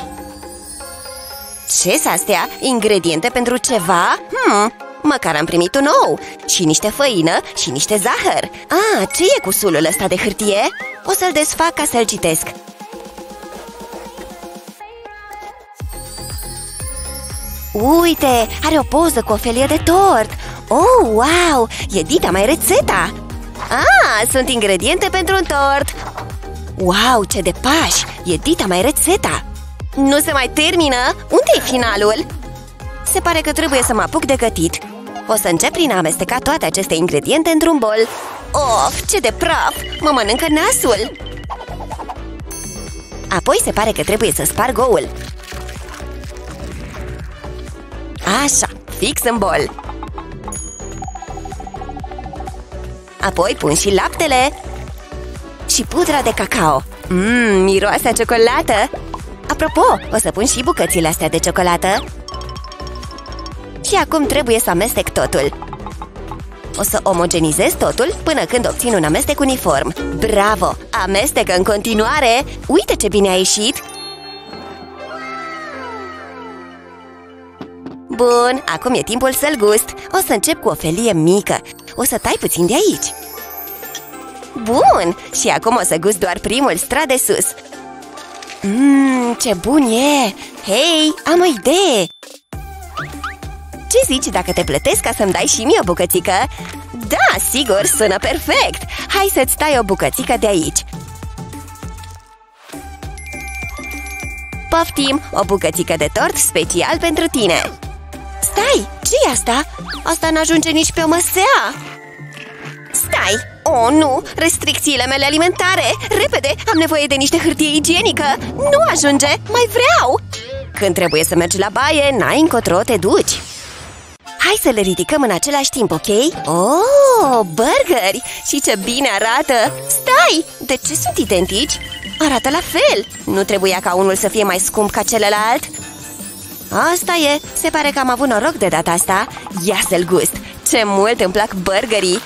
Ce-s astea? Ingrediente pentru ceva? Hmm, măcar am primit un ou. Și niște făină și niște zahăr. Ah, ce e cu sulul ăsta de hârtie? O să-l desfac ca să-l citesc. Uite, are o poză cu o felie de tort. Oh, wow, e dita mai rețeta. Ah, sunt ingrediente pentru un tort. Wow, ce de pași, e dita mai rețeta. Nu se mai termină? Unde-i finalul? Se pare că trebuie să mă apuc de gătit. O să încep prin a amesteca toate aceste ingrediente într-un bol. Of, ce de praf! Mă mănâncă nasul! Apoi se pare că trebuie să sparg oul. Așa, fix în bol. Apoi pun și laptele și pudra de cacao. Mmm, miroase a ciocolată. Apropo, o să pun și bucățile astea de ciocolată. Și acum trebuie să amestec totul. O să omogenizez totul până când obțin un amestec uniform. Bravo! Amestecă în continuare! Uite ce bine a ieșit! Bun, acum e timpul să-l gust. O să încep cu o felie mică. O să tai puțin de aici. Bun! Și acum o să gust doar primul strat de sus. Mmm, ce bun e! Hei, am o idee! Ce zici dacă te plătesc ca să-mi dai și mie o bucățică? Da, sigur, sună perfect! Hai să-ți tai o bucățică de aici. Poftim, o bucățică de tort special pentru tine. Stai, ce-i asta? Asta n-ajunge nici pe o măsea. Stai! Oh, nu! Restricțiile mele alimentare! Repede! Am nevoie de niște hârtie igienică! Nu ajunge! Mai vreau! Când trebuie să mergi la baie, n-ai încotro, te duci. Hai să le ridicăm în același timp, ok? Oh, burgeri! Și ce bine arată! Stai! De ce sunt identici? Arată la fel! Nu trebuia ca unul să fie mai scump ca celălalt? Asta e! Se pare că am avut noroc de data asta. Ia să-l gust! Ce mult îmi plac burgerii!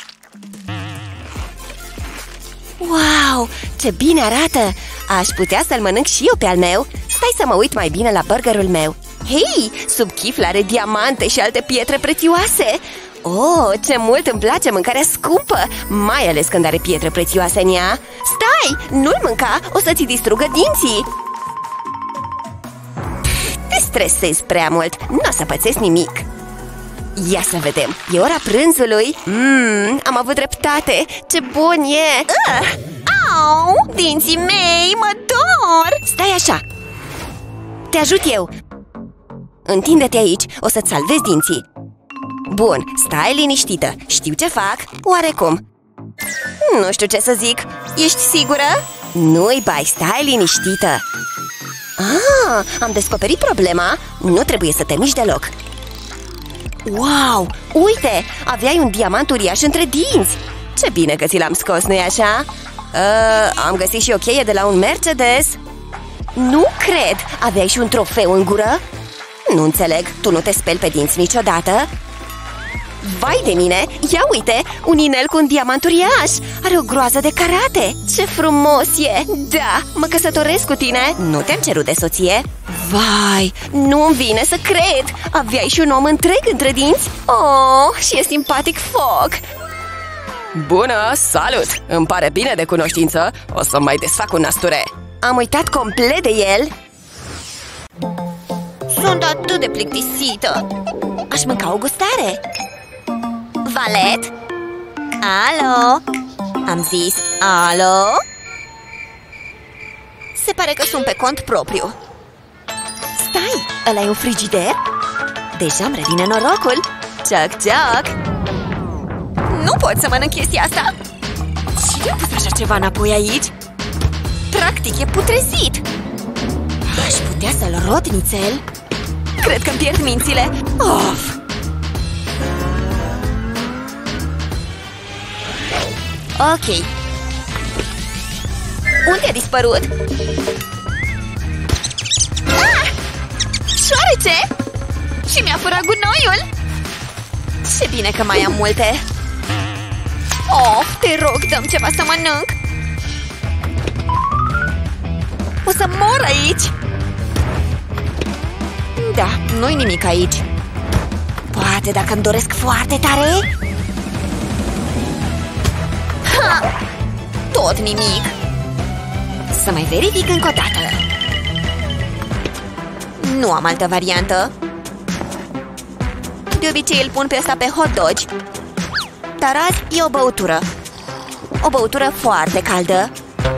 Wow! Ce bine arată! Aș putea să-l mănânc și eu pe al meu. Stai să mă uit mai bine la burgerul meu. Hei! Sub chifl are diamante și alte pietre prețioase! Oh, ce mult îmi place mâncarea scumpă! Mai ales când are pietre prețioase în ea. Stai! Nu-l mânca! O să-ți distrugă dinții! Te stresezi prea mult! Nu o să pățesc nimic! Ia să vedem! E ora prânzului! Mmm, am avut dreptate! Ce bun e! Uh! Au! Dinții mei mă dor! Stai așa! Te ajut eu! Întinde-te aici, o să-ți salvezi dinții. Bun, stai liniștită. Știu ce fac, oarecum. Nu știu ce să zic. Ești sigură? Nu-i bai, stai liniștită. Ah, am descoperit problema. Nu trebuie să te miști deloc. Wow, uite, aveai un diamant uriaș între dinți. Ce bine că ți l-am scos, nu-i așa? Uh, am găsit și o cheie de la un Mercedes. Nu cred, aveai și un trofeu în gură? Nu înțeleg, tu nu te speli pe dinți niciodată? Vai de mine, ia uite, un inel cu un diamant uriaș. Are o groază de karate. Ce frumos e! Da, mă căsătoresc cu tine. Nu te-am cerut de soție. Vai, nu-mi vine să cred. Aveai și un om întreg între dinți? Oh, și e simpatic foc. Bună, salut! Îmi pare bine de cunoștință. O să mai desfac un nasture. Am uitat complet de el. Sunt atât de plictisită. Aș mânca o gustare. Valet? Alo? Am zis alo? Se pare că sunt pe cont propriu. Stai, ăla e un frigider? Deja îmi revine norocul. Ciac, ciac. Nu pot să mănânc chestia asta. Cine a pus așa ceva înapoi aici? Practic e putrezit. Aș putea să-l rot nițel. Cred că-mi pierd mințile. Of! Ok. Unde a dispărut? Ah! Șoarece! Și mi-a furat gunoiul! Ce bine că mai am multe! Oh, te rog, dă-mi ceva să mănânc! O să mor aici! Da, nu-i nimic aici. Poate dacă îmi doresc foarte tare? Ha! Tot nimic. Să mai verific încă o dată. Nu am altă variantă. De obicei îl pun pe ăsta pe hot dogi. Dar azi e o băutură. O băutură foarte caldă.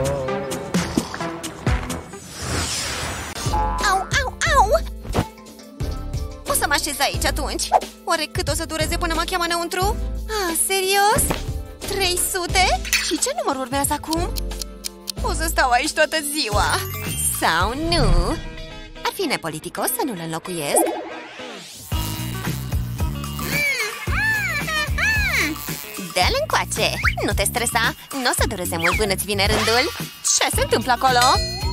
Au, au, au! O să mă așez aici atunci. Oare cât o să dureze până mă cheamă înăuntru? Ah, serios? trei sute? Și ce număr urmează acum? O să stau aici toată ziua. Sau nu? Ar fi nepoliticos să nu-l înlocuiesc. Dă-l încoace. Nu te stresa. Nu o să dureze mult până îți vine rândul. Ce se întâmplă acolo?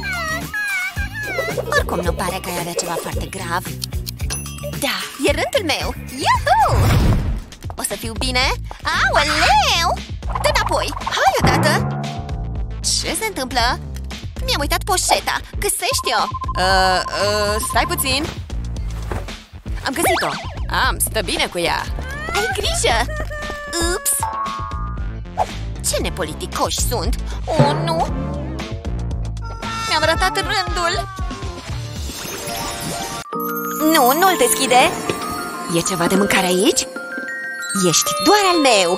Oricum nu pare că ai avea ceva foarte grav. Da, e rândul meu. Iuhu! O să fiu bine? Aoleu! Dă înapoi! Hai odată! Ce se întâmplă? Mi-am uitat poșeta! Găsește-o! Uh, uh, stai puțin. Am găsit-o! Am, stă bine cu ea. Ai grijă! Ups! Ce nepoliticoși sunt! Oh, nu! Mi-am ratat rândul! Nu, nu-l deschide! E ceva de mâncare aici? Ești doar al meu!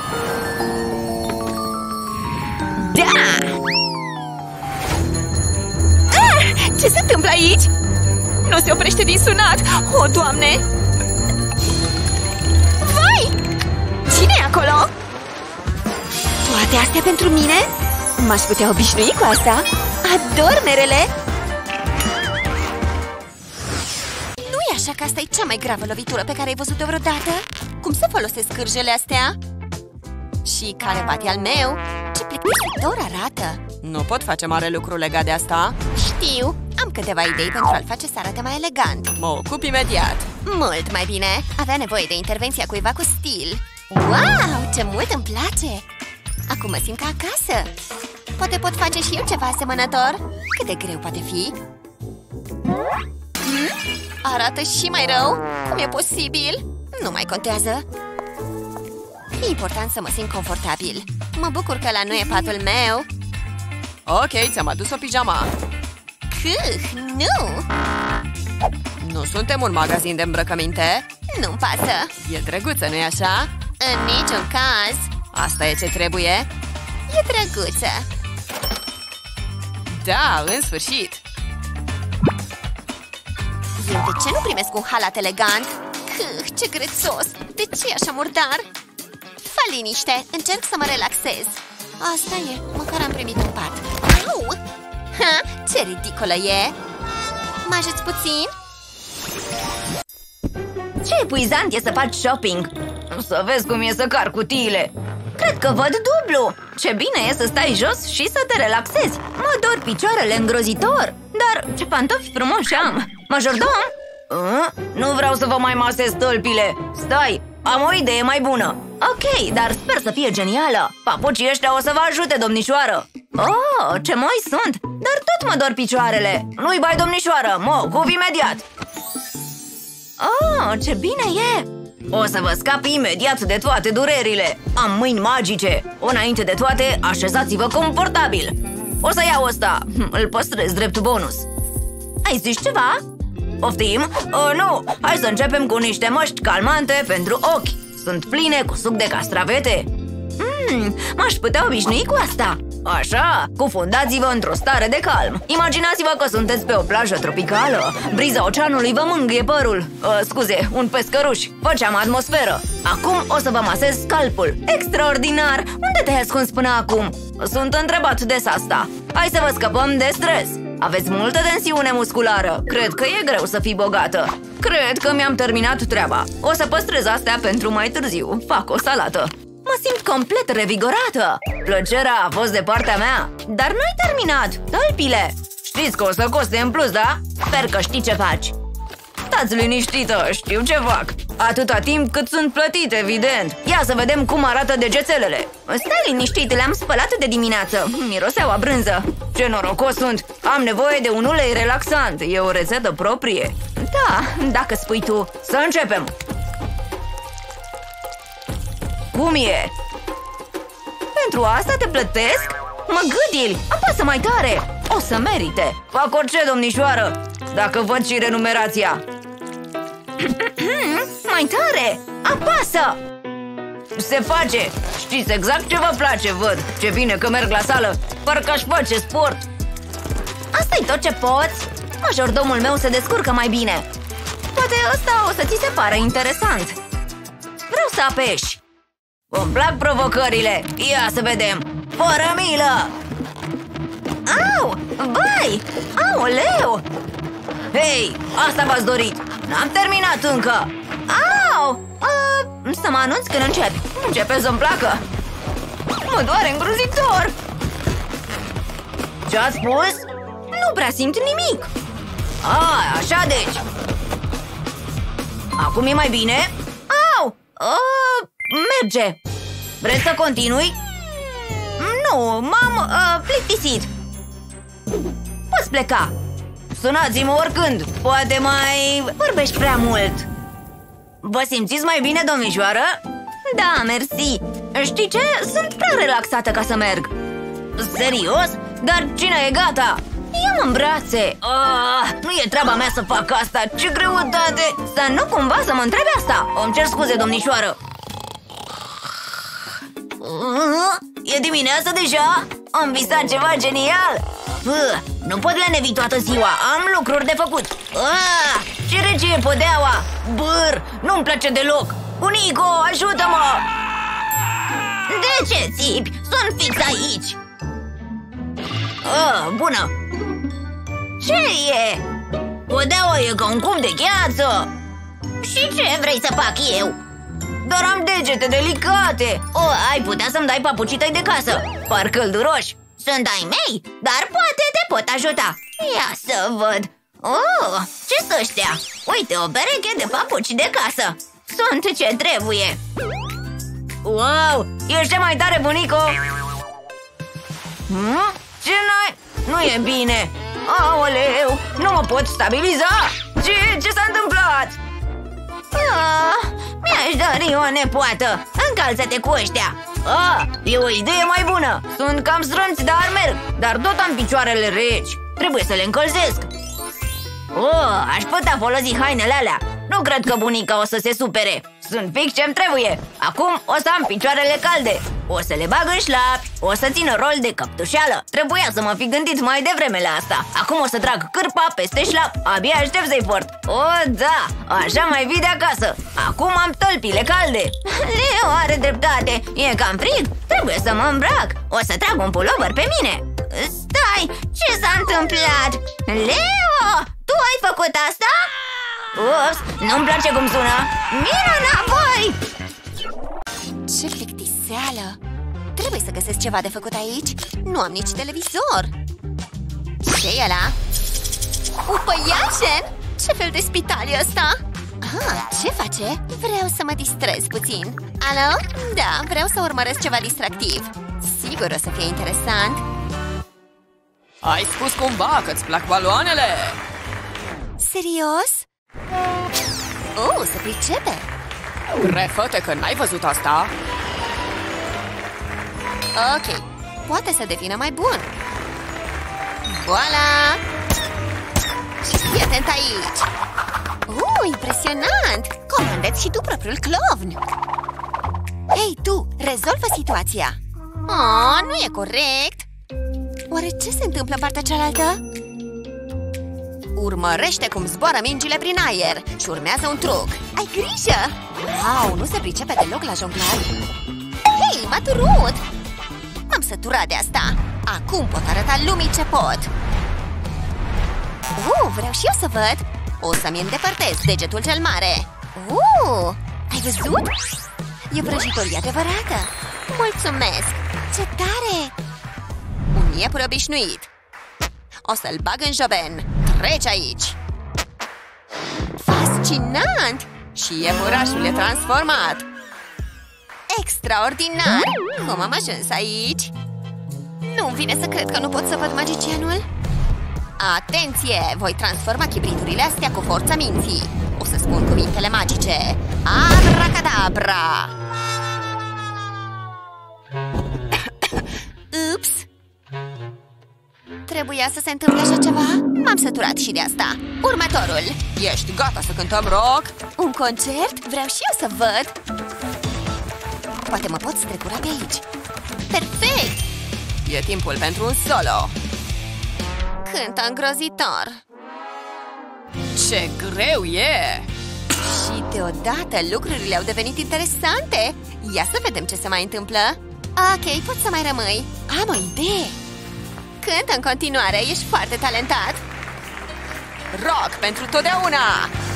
Da! Ah! Ce se întâmplă aici? Nu se oprește din sunat! O, Doamne! Vai! Cine e acolo? Toate astea pentru mine? M-aș putea obișnui cu asta? Ador merele! așa că asta e cea mai gravă lovitură pe care ai văzut-o vreodată? Cum se folosesc cârjele astea? Și care bate al meu? Ce plictisitor arată! Nu pot face mare lucru legat de asta. Știu, am câteva idei pentru a-l face să arate mai elegant. Mă ocup imediat. Mult mai bine! Avea nevoie de intervenția cuiva cu stil. Wow, ce mult îmi place! Acum mă simt ca acasă. Poate pot face și eu ceva asemănător? Cât de greu poate fi? Hmm? Arată și mai rău? Cum e posibil? Nu mai contează. E important să mă simt confortabil. Mă bucur că ăla nu e patul meu. Ok, ți-am adus o pijama. Câh, nu! Nu suntem un magazin de îmbrăcăminte. Nu-mi pasă. E drăguță, nu-i așa? În niciun caz. Asta e ce trebuie? E drăguță. Da, în sfârșit. Eu de ce nu primesc un halat elegant? Câh, ce grețos! De ce e așa murdar? Fă liniște, încerc să mă relaxez. Asta e, măcar am primit un pat. Au! Ha, ce ridicolă e! Mă ajuți puțin? Ce epuizant e să faci shopping! Să vezi cum e să car cutiile. Cred că văd dublu! Ce bine e să stai jos și să te relaxezi! Mă dor picioarele îngrozitor! Dar ce pantofi frumoși am! Majordom? A? Nu vreau să vă mai masez stâlpile. Stai, am o idee mai bună. Ok, dar sper să fie genială. Papucii ăștia o să vă ajute, domnișoară. Oh, ce moi sunt! Dar tot mă dor picioarele. Nu-i bai, domnișoară, mă ocup imediat. Oh, ce bine e! O să vă scap imediat de toate durerile. Am mâini magice. Înainte de toate, așezați-vă confortabil. O să iau ăsta, îl păstrez drept bonus. Ai zis ceva? Poftim? Uh, nu, hai să începem cu niște măști calmante pentru ochi. Sunt pline cu suc de castravete. Mm, m-aș putea obișnui cu asta. Așa, cufundați-vă într-o stare de calm. Imaginați-vă că sunteți pe o plajă tropicală. Briza oceanului vă mângâie părul. uh, Scuze, un pescăruș. Făceam atmosferă. Acum o să vă masez scalpul. Extraordinar! Unde te-ai ascuns până acum? Sunt întrebat des asta. Hai să vă scăpăm de stres. Aveți multă tensiune musculară. Cred că e greu să fii bogată. Cred că mi-am terminat treaba. O să păstrez astea pentru mai târziu. Fac o salată. Mă simt complet revigorată. Plăcerea a fost de partea mea. Dar n-ai terminat, tălpile. Știți că o să coste în plus, da? Sper că știi ce faci. Stați liniștită, știu ce fac. Atâta timp cât sunt plătit, evident. Ia să vedem cum arată degețelele. Stai liniștit, le-am spălat de dimineață. Miroseau a brânză. Ce norocos sunt. Am nevoie de un ulei relaxant. E o rețetă proprie. Da, dacă spui tu. Să începem. Cum e? Pentru asta te plătesc? Mă gâdili, apasă mai tare. O să merite. Fac orice, domnișoară. Dacă văd și renumerația. Mai tare, apasă. Se face. Știți exact ce vă place, văd. Ce bine că merg la sală. Parcă aș face sport. Asta-i tot ce poți? Majordomul meu se descurcă mai bine. Poate ăsta o să ți se pare interesant. Vreau să apeși. Îmi plac provocările. Ia să vedem. Fără milă. Au! Vai! Aoleu! Hei, asta v-ați dorit. N-am terminat încă. Au! Uh, să mă anunț când începi. Începe să-mi placă. Mă doare îngrozitor. Ce-ați spus? Nu prea simt nimic. A, așa deci. Acum e mai bine? Au! Uh, merge. Vreți să continui? Nu, m-am uh, plictisit. Poți pleca. Sunați-mă oricând. Poate mai... Vorbești prea mult. Vă simțiți mai bine, domnișoară? Da, mersi. Știi ce? Sunt prea relaxată ca să merg. Serios? Dar cine e gata? Ia-mă în brațe. Ah, nu e treaba mea să fac asta. Ce greutate. Să nu cumva să mă întrebi asta. Îmi cer scuze, domnișoară. E dimineața deja? Am visat ceva genial. Pă, nu pot lenevi toată ziua. Am lucruri de făcut. Ah, ce rece e podeaua. Băr, nu-mi place deloc. Bunico, ajută-mă. De ce țipi? Sunt fix aici. Ah, bună. Ce e? Podeaua e ca un cup de gheață. Și ce vrei să fac eu? Dar am degete delicate. O, ai putea să-mi dai papucii tăi de casă. Par călduroși. Sunt ai mei, dar poate te pot ajuta. Ia să văd. Oh, ce sunt ăștia? Uite, o pereche de papuci de casă. Sunt ce trebuie. Wow, ești cea mai tare, bunico. hmm? Ce n-ai? Nu e bine. Aoleu, nu mă pot stabiliza. Ce, ce s-a întâmplat? Ah, mi-aș dori o nepoată. Încalță-te cu ăștia. Ah, e o idee mai bună. Sunt cam strânți, dar merg. Dar tot am picioarele reci. Trebuie să le încălzesc. Oh, aș putea folosi hainele alea. Nu cred că bunica o să se supere. Sunt fix ce-mi trebuie. Acum o să am picioarele calde. O să le bag în șlapi. O să țină rol de căptușeală. Trebuia să mă fi gândit mai devreme la asta. Acum o să trag cârpa peste șlap. Abia aștept să-i port. Oh, da, așa mai vii de acasă. Acum am tălpile calde. Leo are dreptate. E cam frig. Trebuie să mă îmbrac. O să trag un pulover pe mine. Stai, ce s-a întâmplat? Leo, tu ai făcut asta? Ups, nu-mi place cum sună. Vino înapoi! Ce plictiseală! Trebuie să găsesc ceva de făcut aici. Nu am nici televizor. Ce-i ăla? Un păianjen? Ce fel de spital e ăsta? Ah, ce face? Vreau să mă distrez puțin. Alo? Da, vreau să urmăresc ceva distractiv. Sigur o să fie interesant. Ai spus cumva că-ți plac baloanele? Serios? Oh, se pricepe. Refă-te că n-ai văzut asta. Ok, poate să devină mai bun. Voila! Și fii atent aici. Uh, impresionant! Comandă-ți și tu propriul clovn. Hei, tu, rezolvă situația. Oh, nu e corect. Oare ce se întâmplă în partea cealaltă? Urmărește cum zboară mingile prin aer și urmează un truc. Ai grijă! Wow, nu se pricepe deloc la jonglat. Hei, m-a turut! M-am săturat de asta. Acum pot arăta lumii ce pot. Uh, vreau și eu să văd. O să-mi îndepărtez degetul cel mare. Uh, ai văzut? E vrăjitorie adevărată. Mulțumesc! Ce tare! Un iepure obișnuit. O să-l bag în joben. Treci aici! Fascinant! Și iepurașul e transformat. Extraordinar! Cum am ajuns aici? Nu-mi vine să cred că nu pot să văd magicianul. Atenție! Voi transforma chibriturile astea cu forța minții. O să spun cuvintele magice. Abracadabra! Ups! Trebuia să se întâmple așa ceva? M-am săturat și de asta. Următorul. Ești gata să cântăm rock? Un concert? Vreau și eu să văd. Poate mă pot strecura pe aici. Perfect! E timpul pentru un solo. Cântă îngrozitor. Ce greu e! Și deodată lucrurile au devenit interesante. Ia să vedem ce se mai întâmplă. Ok, pot să mai rămâi. Am o idee. Cântă în continuare, ești foarte talentat. Rock pentru totdeauna!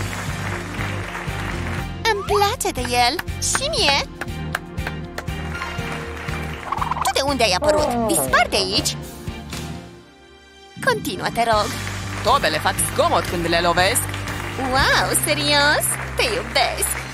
Îmi place de el. Și mie. Tu de unde ai apărut? Dispar de aici. Continuă, te rog. Tobele fac zgomot când le lovesc. Wow, serios? Te iubesc.